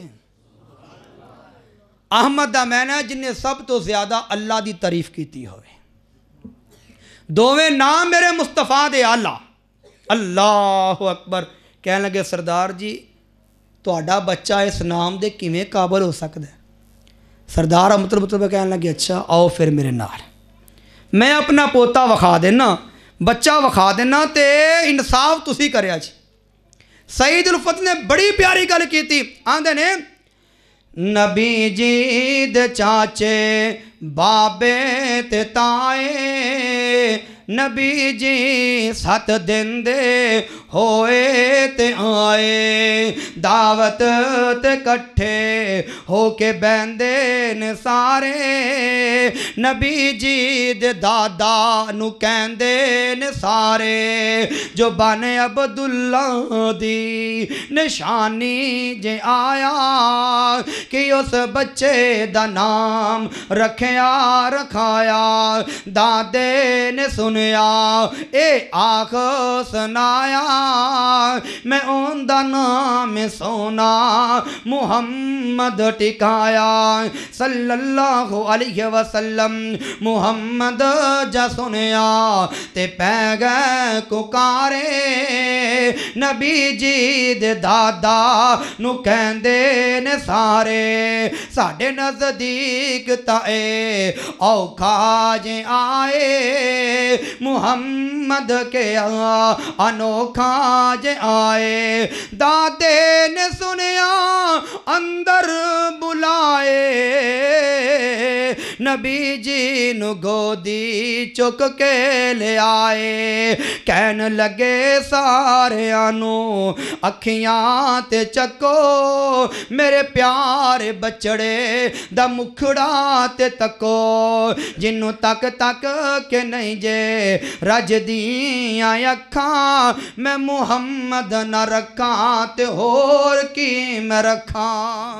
احمد دا معنی ہے جن نے سب تو زیادہ اللہ دی تعریف کیتی ہوئے دوویں نام میرے مصطفیٰ دے آلہ اللہ اکبر کہنے لگے سردار جی تہاڈا بچہ اس نام دے کیویں قابل ہو سکتا ہے سردار مطلب مطلب کہنے لگے اچھا آؤ پھر میرے نال میں اپنا پوتا وکھا دینا بچہ وکھا دینا تے انصاف تسی کریا جی سعید الفت نے بڑی پیاری گل کی تھی آندے نے نبی جی دے چاچے بابے تے تائے نبی جی سات دن دے ہوئے تے آئے دعوت تے کٹھے ہو کے بیندے نے سارے نبی جی دے دادا نو کہندے نے سارے جو بانے عبداللہ دی نشانی جے آیا کہ اس بچے دا نام رکھیا رکھایا دادے نے سنیا اے آخ سنایا میں اون دا نام سونا محمد ٹکایا صلی اللہ علیہ وسلم محمد جا سنیا تے پہ گئے ککارے نبی جی دے دادا نو کہندے نے سارے ساڑھے نزدیک تائے اوکھا جے آئے محمد کے انوکھا جے آئے دادے نے سنیا اندر بلائے نبی جی نو گودی چک کے لے آئے کہن لگے سارے آنو اکھیاں تے چکو میرے پیارے بچڑے دا مکھڑا تے تکو جنو تک تک کے نہیں جے رج دیاں اکھاں میں محمد نہ رکھاں تے ہور کی میں رکھاں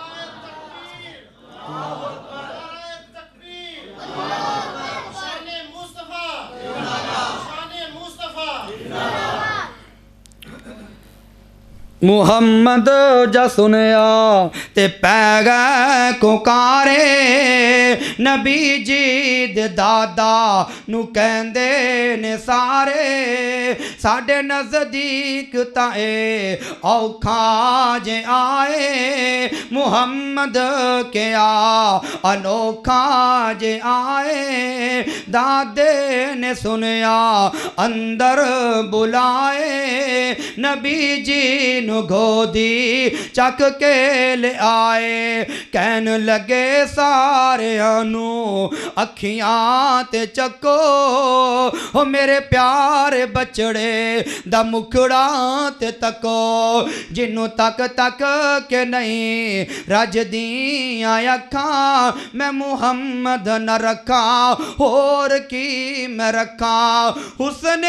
محمد جا سنیا تے پہ گئے ککارے نبی جی دے دادا نو کہندے نے سارے ساڑھے نزدیک تائے اوکھا جے آئے محمد کے آ انوکھا جے آئے دادے نے سنیا اندر بلائے نبی جی نو گودی چک کے لے آئے کہن لگے سارے انو اکھیاں تے چکو ہو میرے پیارے بچڑے دا مکھڑا تے تکو جنو تک تک کے نہیں رج دیاں اکھاں میں محمد نہ رکھاں اور کی میں رکھاں حسن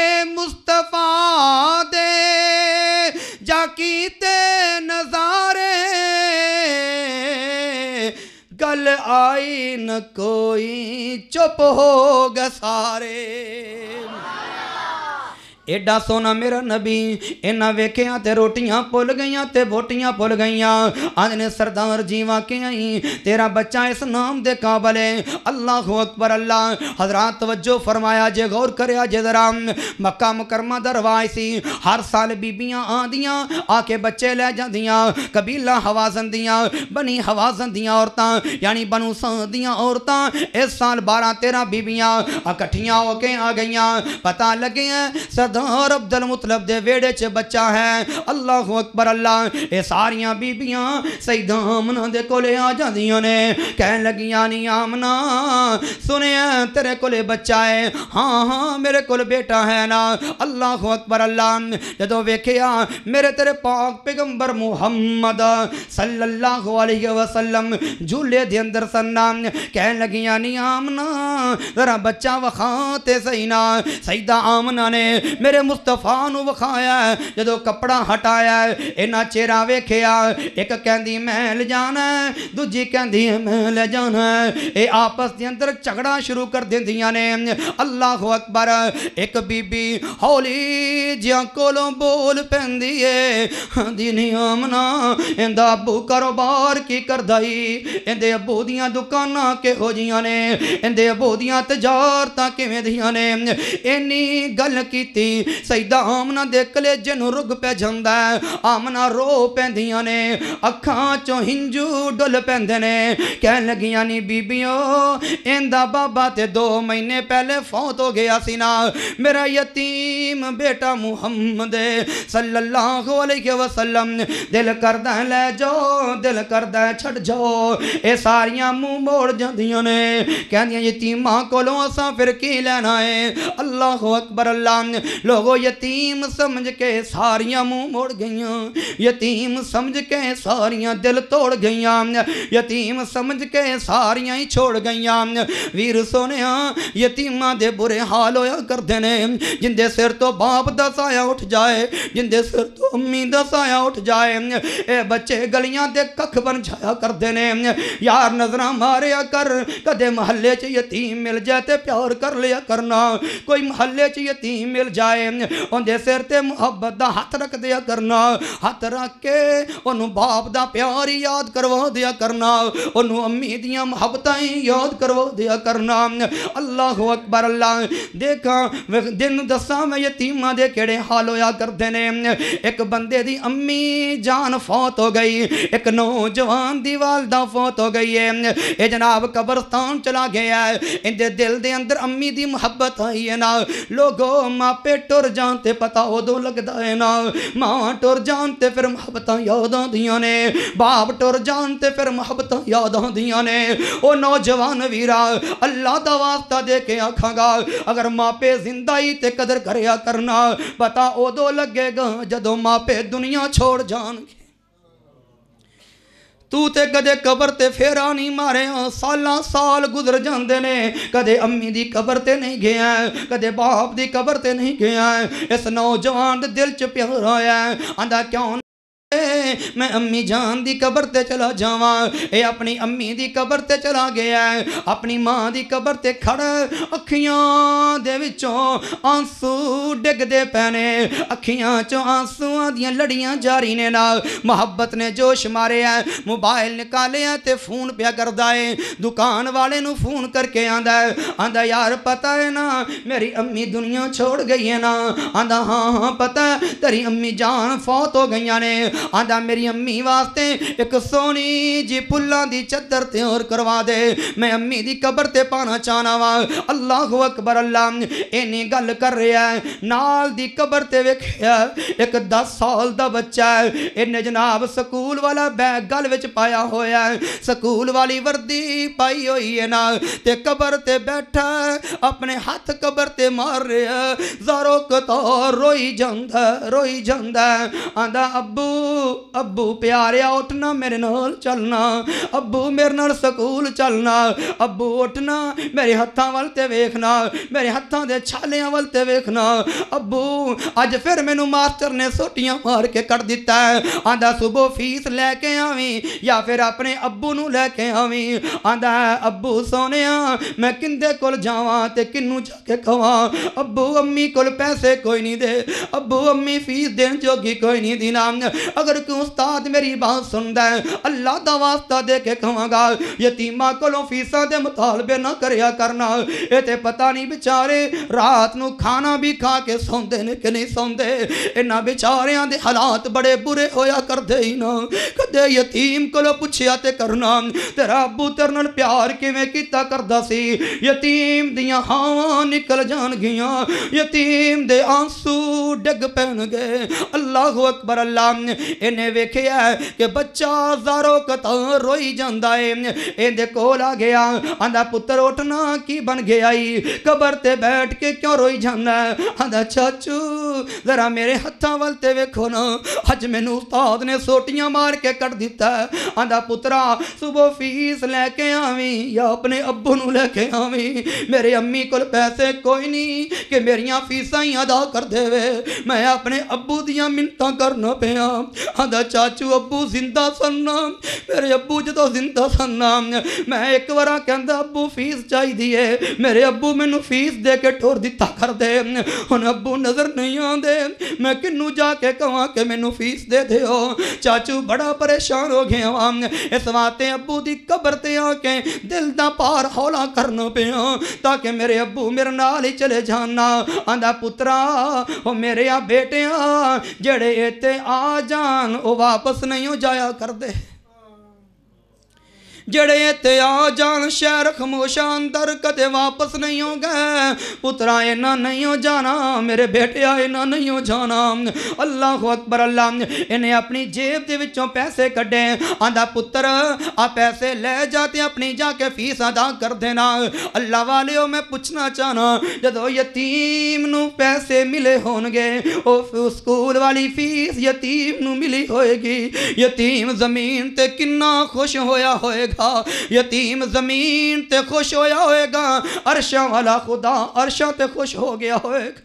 مصطفیٰ دے جا کیتے نظارے گل آئی نہ کوئی چپ ہو گا سارے ایڈا سونا میرا نبی اینا ویکھیاں تے روٹیاں پھل گئیاں تے بوٹیاں پھل گئیاں آج نے سردار جی واقعی آئیں تیرا بچہ اس نام دے قابل ہے اللہ اکبر اللہ حضرات توجہ فرمایا جے غور کریا جے ذرا مکہ مکرمہ دروائی سی ہر سال بیبیاں آندیاں آکے بچے لے جاندیاں قبیلہ حوازن دیاں بنی حوازن دیاں عورتاں یعنی بنو سان دیاں عورتاں اس سال بارہ تیرہ بیبیاں اکٹھیاں ہو کے آ گئیاں پتہ لگے ہیں سردار سرکار عبدل مطلب دے ویڑے چ بچہ ہے. اللہ اکبر اللہ. اے ساریاں بیبیاں سیدہ آمنہ دے کولے آ جاندیاں نے, کہن لگیاں نی آمنہ سنیا تیرے کولے بچہ ہے؟ ہاں ہاں میرے کول بیٹا ہے نا. اللہ اکبر اللہ. جدو ویکھیا میرے تیرے پاک پیغمبر محمد صلی اللہ علیہ وسلم جھولے دے اندر سننا, کہن لگیاں نی آمنہ ذرا بچہ وکھاتے سینا. سیدہ آمنہ نے میرے مصطفیٰ نو وکھایا. جدو کپڑا ہٹایا اینا چہرہ ویکھیا, ایک کہندی میں لے جانا ہے, دوجی کہندی میں لے جانا ہے. اے آپس دے اندر جھگڑا شروع کر دیندیاں نے. اللہ اکبر. ایک بی بی ہولی جیاں کولوں بول پیندی ہے, دی نی آمنہ اندہ ابو کاروبار کی کردائی, اندے ابو دیاں دکاناں کے ہو جیاں نے, اندے ابو دیاں تجارتاں کے میں دیاں نے. اینی گل کیتی سیدہ آمنہ دے کلیجے نو رگ پہ جاندہ ہے. آمنہ رو پیندیاں نے, اکھاں چوں ہنجو ڈل پیندے نے. کہن لگیاں نی بیبیوں اندہ بابا تے دو مہینے پہلے فوت ہو گیا سی نا. میرا یتیم بیٹا محمد صلی اللہ علیہ وسلم, دل کردہ لے جاؤ دل کردہ چھڑ جاؤ. اے ساریاں منہ موڑ جاندیاں نے, کہندیاں یتیماں کولوں اساں پھر کی لینا ہے. اللہ اکبر اللہ. لوگو یتیم سمجھ کے ساریاں منہ موڑ گئیاں, یتیم سمجھ کے ساریاں دل توڑ گئیاں, یتیم سمجھ کے ساریاں ہی چھوڑ گئیاں. ویر سونیاں یتیماں دے برے حال ہویا کر دینے, جن دے سر تو باپ دا سایہ اٹھ جائے, جن دے سر تو امی دا سایہ اٹھ جائے. اے بچے گلیاں دے ککھ بن جایا کر دینے. یار نظرہ ماریا کر, کدے محلے چ یتیم مل جائے تے پیار کر لیا کرنا. کوئی محلے چ یتیم مل جائے ان دے سر تے محبت دا ہاتھ رکھ دیا کرنا. ہاتھ رکھ کے انہوں باپ دا پیار یاد کروا دیا کرنا, انہوں امی دیاں محبتاں یاد کروا دیا کرنا. اللہ اکبر اللہ. دیکھا دن دساں میں یتیمہ دے کیڑے حال ہویا کر دینے. ایک بندے دی امی جان فوت ہو گئی, ایک نوجوان دی والدہ فوت ہو گئی ہے. اے جناب قبرستان چلا گیا ہے, ان دے دل دے اندر امی دی محبت آئی ہے نا. لوگو ماں پہ ٹر جانتے پتا ہو دو لگتا ہے نا, ماں ٹر جانتے پھر محبتاں یاداں دیاں نے, باپ ٹر جانتے پھر محبتاں یاداں دیاں نے. او نوجوان ویرا اللہ دا واسطہ دے کے آکھاں گا, اگر ماں پہ زندائی تے قدر کریا کرنا, پتا او دو لگے گا جدو ماں پہ دنیا چھوڑ جان گے. تو تے کدے قبر تے پھیرا نہیں مارے, سالاں سال گزر جاندے نے, کدے امی دی قبر تے نہیں گیا ہے, کدے باپ دی قبر تے نہیں گیا ہے. اس نوجوان دے دل چ پیار آیا ہے, آندا کیوں میں امی جان دی قبر تے چلا جاواں. اے اپنی امی دی قبر تے چلا گیا ہے, اپنی ماں دی قبر تے کھڑا, اکھیاں دے وچوں آنسو ڈگ دے پینے, اکھیاں چوں آنسو دیاں لڑیاں جاری نے نا. محبت نے جوش مارے ہے, موبائل نکالے ہیں تے فون پیا کردا ہے. دکان والے نو فون کر کے آندا ہے, آندا یار پتہ ہے نا میری امی دنیا چھوڑ گئی ہے نا. آندا ہاں ہاں پتہ ہے تیری امی جان فوت ہو گئیاں نے. آندا میری امی واسطے ایک سونی جی پلان دی چدر تیار کروا دے, میں امی دی قبر تے پانا چاہنا وا. اللہ اکبر اللہ. اینی گل کر رہا ہے, نال دی قبر تے ویکھیا ایک دس سال دا بچہ ہے. انہیں جناب سکول والا بیگ گل وچ پایا ہویا ہے, سکول والی وردی پائی ہوئی ہے نا, تے قبر تے بیٹھا اپنے ہاتھ قبر تے مار رہا, زارو قطار روئی جاندہ روئی جاندہ. آندا ابو ابو پیاریا اٹھنا میرے نال چلنا, ابو میرے نال سکول چلنا, ابو اٹھنا میرے ہتھاں والتے ویکھنا, میرے ہتھاں دے چھالیاں والتے ویکھنا. ابو اج پھر مینوں ماسٹر نے سوٹیاں مار کے کٹ دیتا ہے. آندا صبح فیس لے کے آویں یا پھر اپنے ابو نو لے کے آویں. آندا ابو سونیا میں کندے کول جاواں تے کنوں جا کے کھواں. ابو امی کول پیسے کوئی نہیں دے, ابو امی فیس دین جوگی کوئی نہیں دینا. اگر کیوں استاد میری بات سندا ہے اللہ دا واسطہ دے کے کہاں گا یتیماں کولوں فیساں دے مطالبے نہ کریا کرنا اے تے پتہ نہیں بیچارے رات نو کھانا بھی کھا کے سوندے نے کہ نہیں سوندے انہاں بیچاریاں دے حالات بڑے برے ہویا کردے ہی نا کدے یتیم کولوں پوچھیا تے کرنا تیرا ابو تیرے نال پیار کیویں کیتا کردا سی یتیم دیاں ہاواں نکل جان گیاں یتیم دے آنسو ڈگ پین گے اللہ اکبر اللہ انہیں ویکھیا کہ بچہ زارو قطع روئی جاندا ہے این دے کول آ گیا آندا پتر اٹھنا کی بن گیا ہی قبر تے بیٹھ کے کیوں روئی جانا ہے آندا چاچو ذرا میرے ہتھاں وال تے ویکھو نا اج مینوں استاد نے سوٹیاں مار کے کٹ دیتا ہے آندا پترا صبح فیس لے کے آویں یا اپنے ابو نو لے کے آویں میرے امی کول پیسے کوئی نہیں کہ میریاں فیساں ہی ادا کر دے وے میں اپنے ابو دیاں منتاں کرنا پیا آندا چاچو ابو زندہ سننا میرے ابو جدو زندہ سننا میں ایک وارا کہندا ابو فیس چاہی دیئے میرے ابو میں نو فیس دے کے ٹور دیتا کر دے ان ابو نظر نہیں آن دے میں کنو جا کے کہاں کہ میں نو فیس دے دے ہو چاچو بڑا پریشان ہو گیا ہوں اس واتے ابو دی قبر تے آکیں دل دا پار ہولا کرنا پیا تاکہ میرے ابو میرے نال ہی چلے جانا آندا پترا او میرے آ بیٹے آ جڑے ایتے آ جان او واپس نہیں ہو جایا کر دے جڑے تے آ جان شہر خموشاں اندر کدے واپس نہیں ہو گئے پترا اینا نہیں ہو جانا میرے بیٹے اینا نہیں ہو جانا اللہ اکبر اللہ انہیں اپنی جیب دے وچوں پیسے کڈے آندا پتر آ پیسے لے جاتے اپنی جا کے فیس ادا کر دینا اللہ والے ہو میں پوچھنا چاہنا جدو یتیم نو پیسے ملے ہونگے او سکول والی فیس یتیم نو ملی ہوئے گی یتیم زمین تے کنا خوش ہویا ہوئے گا یتیم زمین تے خوش ہویا ہوئے گا عرشاں والا خدا عرشاں تے خوش ہو گیا ہوئے گا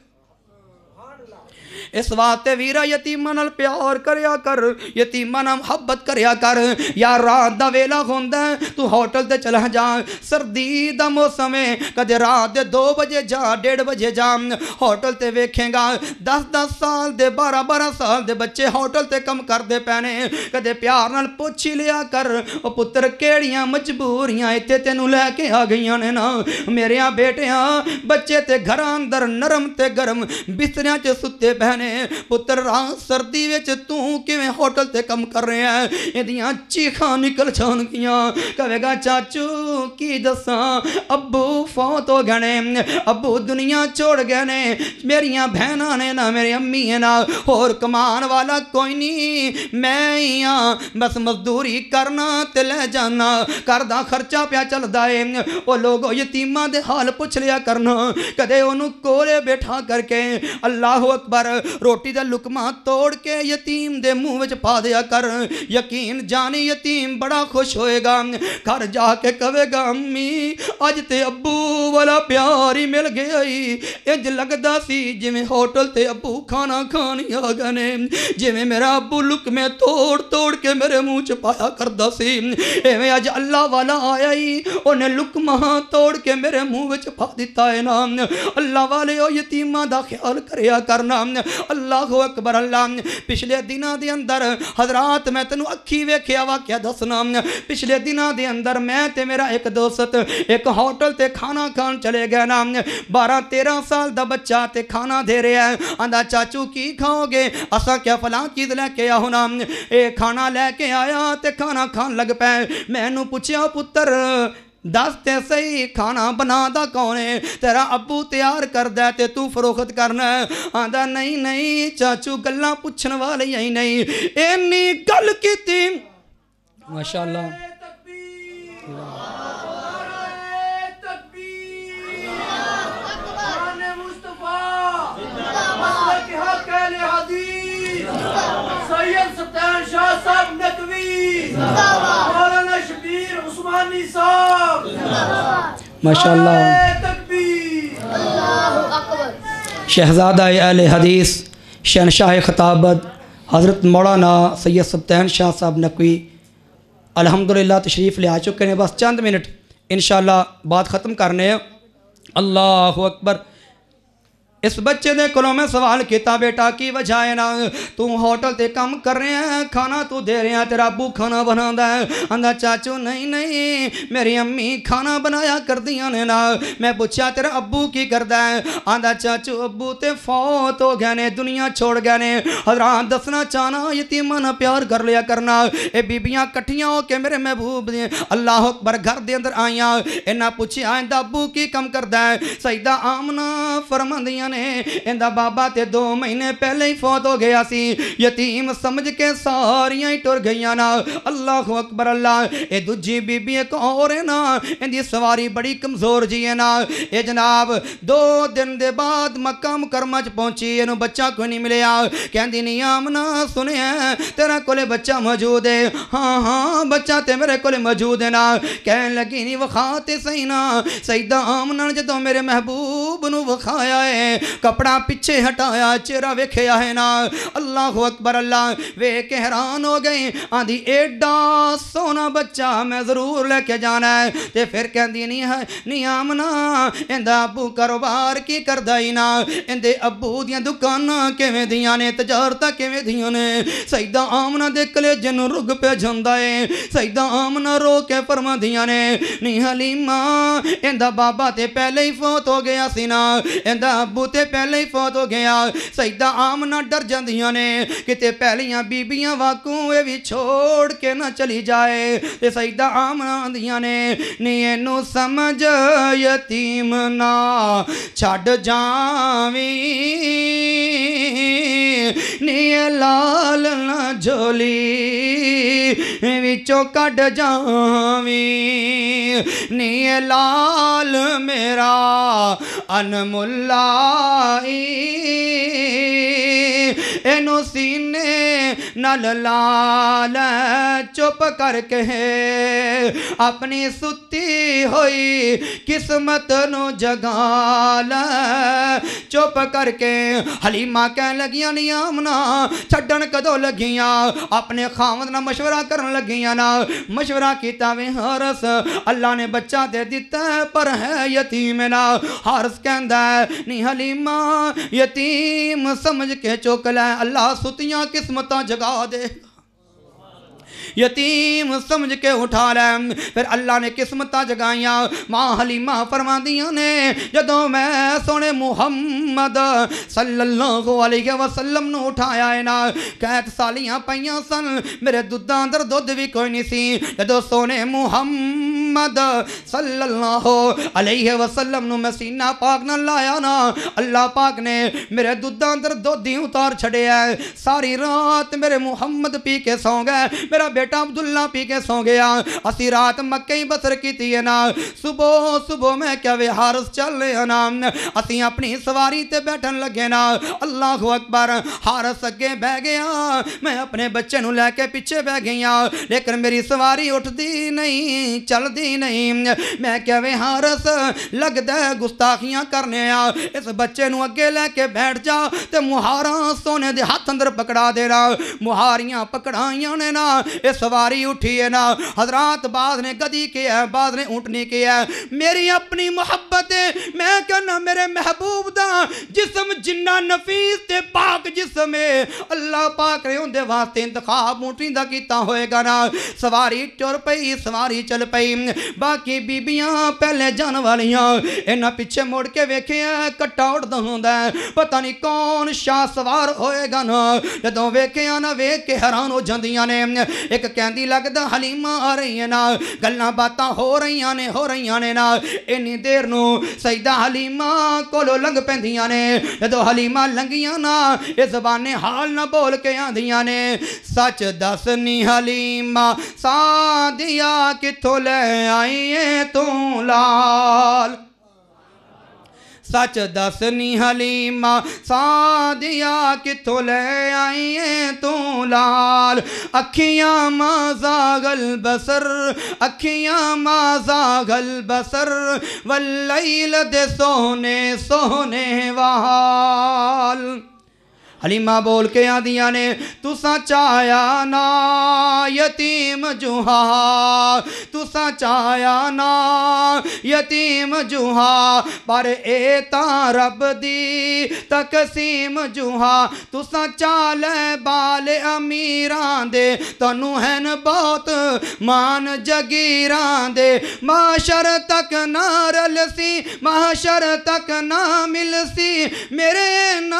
اس واسطے ویرا یتیماں نال پیار کریا کر یتیماں نال محبت کریا کر یا رات دا ویلا ہوندا تو ہوٹل تے چلا جا سردی دا موسم ہے کدے رات دے دو بجے جا ڈیڑھ بجے جا ہوٹل تے ویکھیں گا دس دس سال دے بارہ بارہ سال دے بچے ہوٹل تے کم کر دے پینے کدے پیار نال پوچھی لیا کر او پتر کیڑیاں مجبوریاں ایتھے تینوں لے کے آ گئیاں نے نا میرے بیٹیاں بچے تے گھراں اندر نرم تے گرم بستریاں چ ستے پہنے پتر رات سردی وچ تو کیویں ہوٹل تے کم کر رہے ہیں ایدیاں چیخاں نکل جان گیاں کہے گا چاچو کی دساں ابو فوت ہو گئے نے ابو دنیا چھوڑ گئے نے میریاں بہناں نے نہ میری امی ہے نہ اور کمان والا کوئی نہیں میں ہی ہاں بس مزدوری کرنا تے لے جانا کردہ خرچہ پیا چلدا ہے او لوگو یتیماں دے حال پوچھ لیا کرنا کدے انہوں کولے بیٹھا کر کے اللہ اکبر روٹی دا لقمہ توڑ کے یتیم دے منہ وچ پا دیا کر یقین جانی یتیم بڑا خوش ہوئے گا گھر جا کے کہے گا امی اج تے ابو والا پیاری مل گیا ہی اج لگدا سی جویں ہوٹل تے ابو کھانا کھانی آ گئے جویں میرا ابو لقمے توڑ توڑ کے میرے منہ چ پایا کردا سی ایویں اج اللہ والا آیا ہی انہیں لقمہ توڑ کے میرے منہ وچ پا دیتا ہے نا اللہ والے او یتیماں دا خیال کریا کرنا اللہ اکبر اللہ پچھلے دنوں دے اندر حضرات میں تینوں اکھی ویکھیا واقعہ دسنا پچھلے دنوں دے اندر میں تے میرا ایک دوست ایک ہوٹل تے کھانا کھان چلے گئے نا بارہ تیرہ سال دا بچہ تے کھانا دے رہے ہیں آندا چاچو کی کھاؤ گے اساں کیا فلاں چیز لے کے آ ہونا اے کھانا لے کے آیا تے کھانا کھان لگ پے میں نو پوچھیا پتر دس تے صحیح کھانا بنا دا کون ہے تیرا ابو تیار کر دے تے تو فروخت کرنا ہے آندا نہیں نہیں چاچو گلاں پوچھن والے ہی نہیں اینی گل کیتی ماشاءاللہ سید ستان شاہ صاحب نقوی مولانا شبیر عثمانی صاحب ماشاءاللہ شہزادہ اہل حدیث شہنشاہ خطابت حضرت مولانا سید سبتین شاہ صاحب نقوی الحمدللہ تشریف لے آ چکے ہیں بس چند منٹ انشاءاللہ بات ختم کرنے ہیں اللہ اکبر اس بچے دے کولوں میں سوال کیتا بیٹا کی وجہ ہے نا تو ہوٹل تے کام کر رہے ہیں کھانا تو دے رہے ہیں تیرا ابو کھانا بناتا ہے آندا چاچو نہیں نہیں میری امی کھانا بنایا کر دیاں نے نا میں پوچھا تیرا ابو کی کردا ہے آندا چاچو ابو تے فوت ہو گئے نے دنیا چھوڑ گئے نے حضرات دسنا چاہنا یتیماں نال پیار کر لیا کرنا اے بیبیاں کٹھیاں ہو کے میرے محبوب دے اللہ اکبر گھر دے اندر آئیاں انہاں پوچھیا آئندہ ابو کی کم کردا ہے سیدہ آمنہ فرماندیاں نے اندہ بابا تے دو مہینے پہلے ہی فوت ہو گیا سی یتیم سمجھ کے ساریاں ہی ٹر گئیاں نا اللہ اکبر اللہ اے دوجی بی بی ایک اور ہے نا اندی سواری بڑی کمزور جی ہے نا اے جناب دو دن دے بعد مکہ مکرمہ چ پہنچی انہوں بچہ کوئی نہیں ملیا کہندی نہیں آمنہ سنے ہیں تیرا کولے بچہ موجود ہے ہاں ہاں بچہ تے میرے کولے موجود ہے نا کہن لگی نہیں وخاتے صحیح نا سیدہ آمنہ نے جدوں میرے محبوب نو وخایا ہے کپڑا پیچھے ہٹایا چہرہ ویکھیا ہے نا اللہ اکبر اللہ ویکھ کے حیران ہو گئی آندھی ایڈا سونا بچہ میں ضرور لے کے جانا ہے تے پھر کہندی نہیں ہے نہیں آمنہ اندہ ابو کاروبار کی کردا ہی نا اندے ابو دیاں دکاناں کیویں دیاں نے تجارتاں کیویں دیاں نے سیدہ آمنہ دے کلیجے نوں رگ پہ جاندا ہے سیدہ آمنہ رو کے فرماندیاں نے نہیں حلیمہ اندہ بابا تے پہلے ہی فوت ہو گیا سی نا اندہ ابو تے پہلے ہی فوت ہو گیا سیدہ آمنہ ڈر جاندیاں نے کتے پہلیاں بیبیاں واقعوں اے بھی چھوڑ کے نہ چلی جائے تے سیدہ آمنہ دیاں نے نیے نو سمجھ یتیم نہ چھڑ جاویں نیے لال نہ جھولی وچوں کڈ جاویں نیے لال میرا انملا اینو سینے نال لال چپ کر کے اپنی ستی ہوئی قسمت نو جگال چپ کر کے حلیمہ کہن لگیاں نہیں آمنہ چھڑن کدو لگیاں اپنے خامد نہ مشورہ کرن لگیاں نا مشورہ کیتا وے حارس اللہ نے بچہ دے دیتا ہے پر ہے یتیم نا حارس کہندا ہے نہیں حلیمہ یتیم سمجھ کے چوکلا ہے اللہ ستیاں قسمتاں جگا دے یتیم سمجھ کے اٹھا لیں پھر اللہ نے قسمتاں جگائیاں ماں حلیمہ فرما دیاں نے جدوں میں سونے محمد صلی اللہ علیہ وسلم نو اٹھایا ہے نا قید سالیاں پائیاں سن میرے دودھاں اندر دودھ بھی کوئی نہیں سی جدوں سونے محمد صلی اللہ علیہ وسلم نو میں سینہ پاک نہ لایا نا اللہ پاک نے میرے دودھاں اندر دودھ ہی اتار چھڑے ہے ساری رات میرے محمد پی کے سو گئے میرا بیٹا عبداللہ پی کے سو گیا اسی رات مکہ ہی بسر کی تھی نا صبح صبح میں کیا وے حارس چل رہے نا اسی اپنی سواری تے بیٹھن لگے نا اللہ اکبر حارس اگے بہ گیا میں اپنے بچے نو لے کے پیچھے بہ گیا لیکن میری سواری اٹھ دی نہیں چل دی نہیں میں کیا وے حارس لگ دے گستاخیاں کرنے آ اس بچے نو اگے لے کے بیٹھ جا تے مہاراں سونے دے ہاتھ اندر پکڑا دے رہا مہاریاں پکڑائیاں نے نا اے سواری اٹھی ہے نا حضرات بعض نے گدی کیا ہے بعض نے اونٹنی کیا ہے میری اپنی محبت ہے میں کہنا میرے محبوب دا جسم جنہ نفیس تے پاک جسم ہے اللہ پاک نے ان دے واسطے انتخاب اونٹنی دا کیتا ہوئے گا نا سواری ٹر پئی سواری چل پئی باقی بیبیاں پہلے جان والیاں انہاں پیچھے موڑ کے ویکھے ہیں کٹا اڑ دا ہوندا ہے پتہ نہیں کون شاہ سوار ہوئے گا نا جدوں ویکھے نا ویکھ کے حیران ہو جاندیاں نے ایک کہندی لگدا حلیمہ آ رہی ہے نا گلاں باتاں ہو رہیاں نے ہو رہیاں نے نا اینی دیر نو سیدہ حلیمہ کولو لنگ پیندیاں نے جدوں حلیمہ لنگیاں نا اے زبان حال نہ بول کے آندیاں نے سچ دس نی حلیمہ سادیا کتھوں لے آئی ہے تو لال سچ دس نی حلیمہ سادیا کتھوں لے آئی ہے تو لال اکھیاں ما زاغل بسر اکھیاں ما زاغل بسر واللیل دے سونے سونے وحال حلیمہ بول کے آدیاں نے تساں چایا نا یتیم جوہا تساں چایا نا یتیم جوہا پر اے تاں رب دی تقسیم جوہا تساں چالے بال امیران دے تنو ہن بہت مان جگیران دے معاشر تک نہ رل سی معاشر تک نہ مل سی میرے نا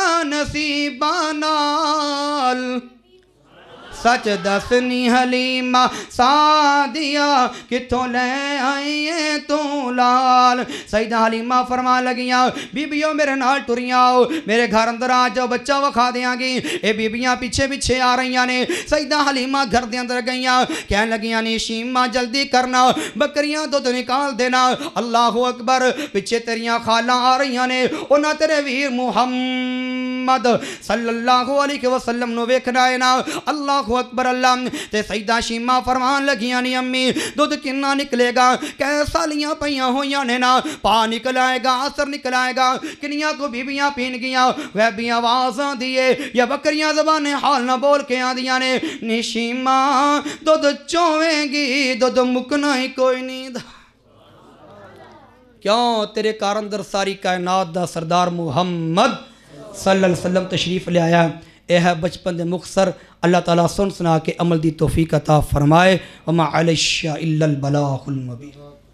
نصیبانال سچ دسنی حلیمہ سعدیہ کتھوں لے آئیے تو لال سیدہ حلیمہ فرما لگیاں بیبیوں میرے نال ٹریاں میرے گھر اندر آ جاؤ بچہ وکھا دیاں گی اے بیبیاں پیچھے پیچھے آ رہیاں نے سیدہ حلیمہ گھر دے اندر گئیاں کہنے لگیاں نے شیمہ جلدی کرنا بکریاں دودھ نکال دینا اللہ اکبر پیچھے تیریاں خالاں آ رہیاں نے انہاں تیرے ویر محمد صلی اللہ علیہ وسلم نو ویکھنا ہے نا اللہ اکبر اللہ تے سیدہ شیمہ فرمان لگیاں نی امی دودھ کننا نکلے گا کیسا لیاں پہیاں ہویاں نے نا پا نکل آئے گا عصر نکل آئے گا کنیاں کو بیبیاں پین گیاں وہ بھی آوازاں دیئے یا بکریاں زبان حال نہ بول کے آدیاں نے نی شیمہ دودھ چویں گی دودھ مکنا ہی کوئی نہیں دا کیوں تیرے کارندر ساری کائنات دا سردار محمد صلی اللہ علیہ وسلم تشریف لے آیا اے ہے بچپن دے مختصر اللہ تعالیٰ سن سنا کے عمل دی توفیق عطا فرمائے وما علی الشیء الا البلاغ المبین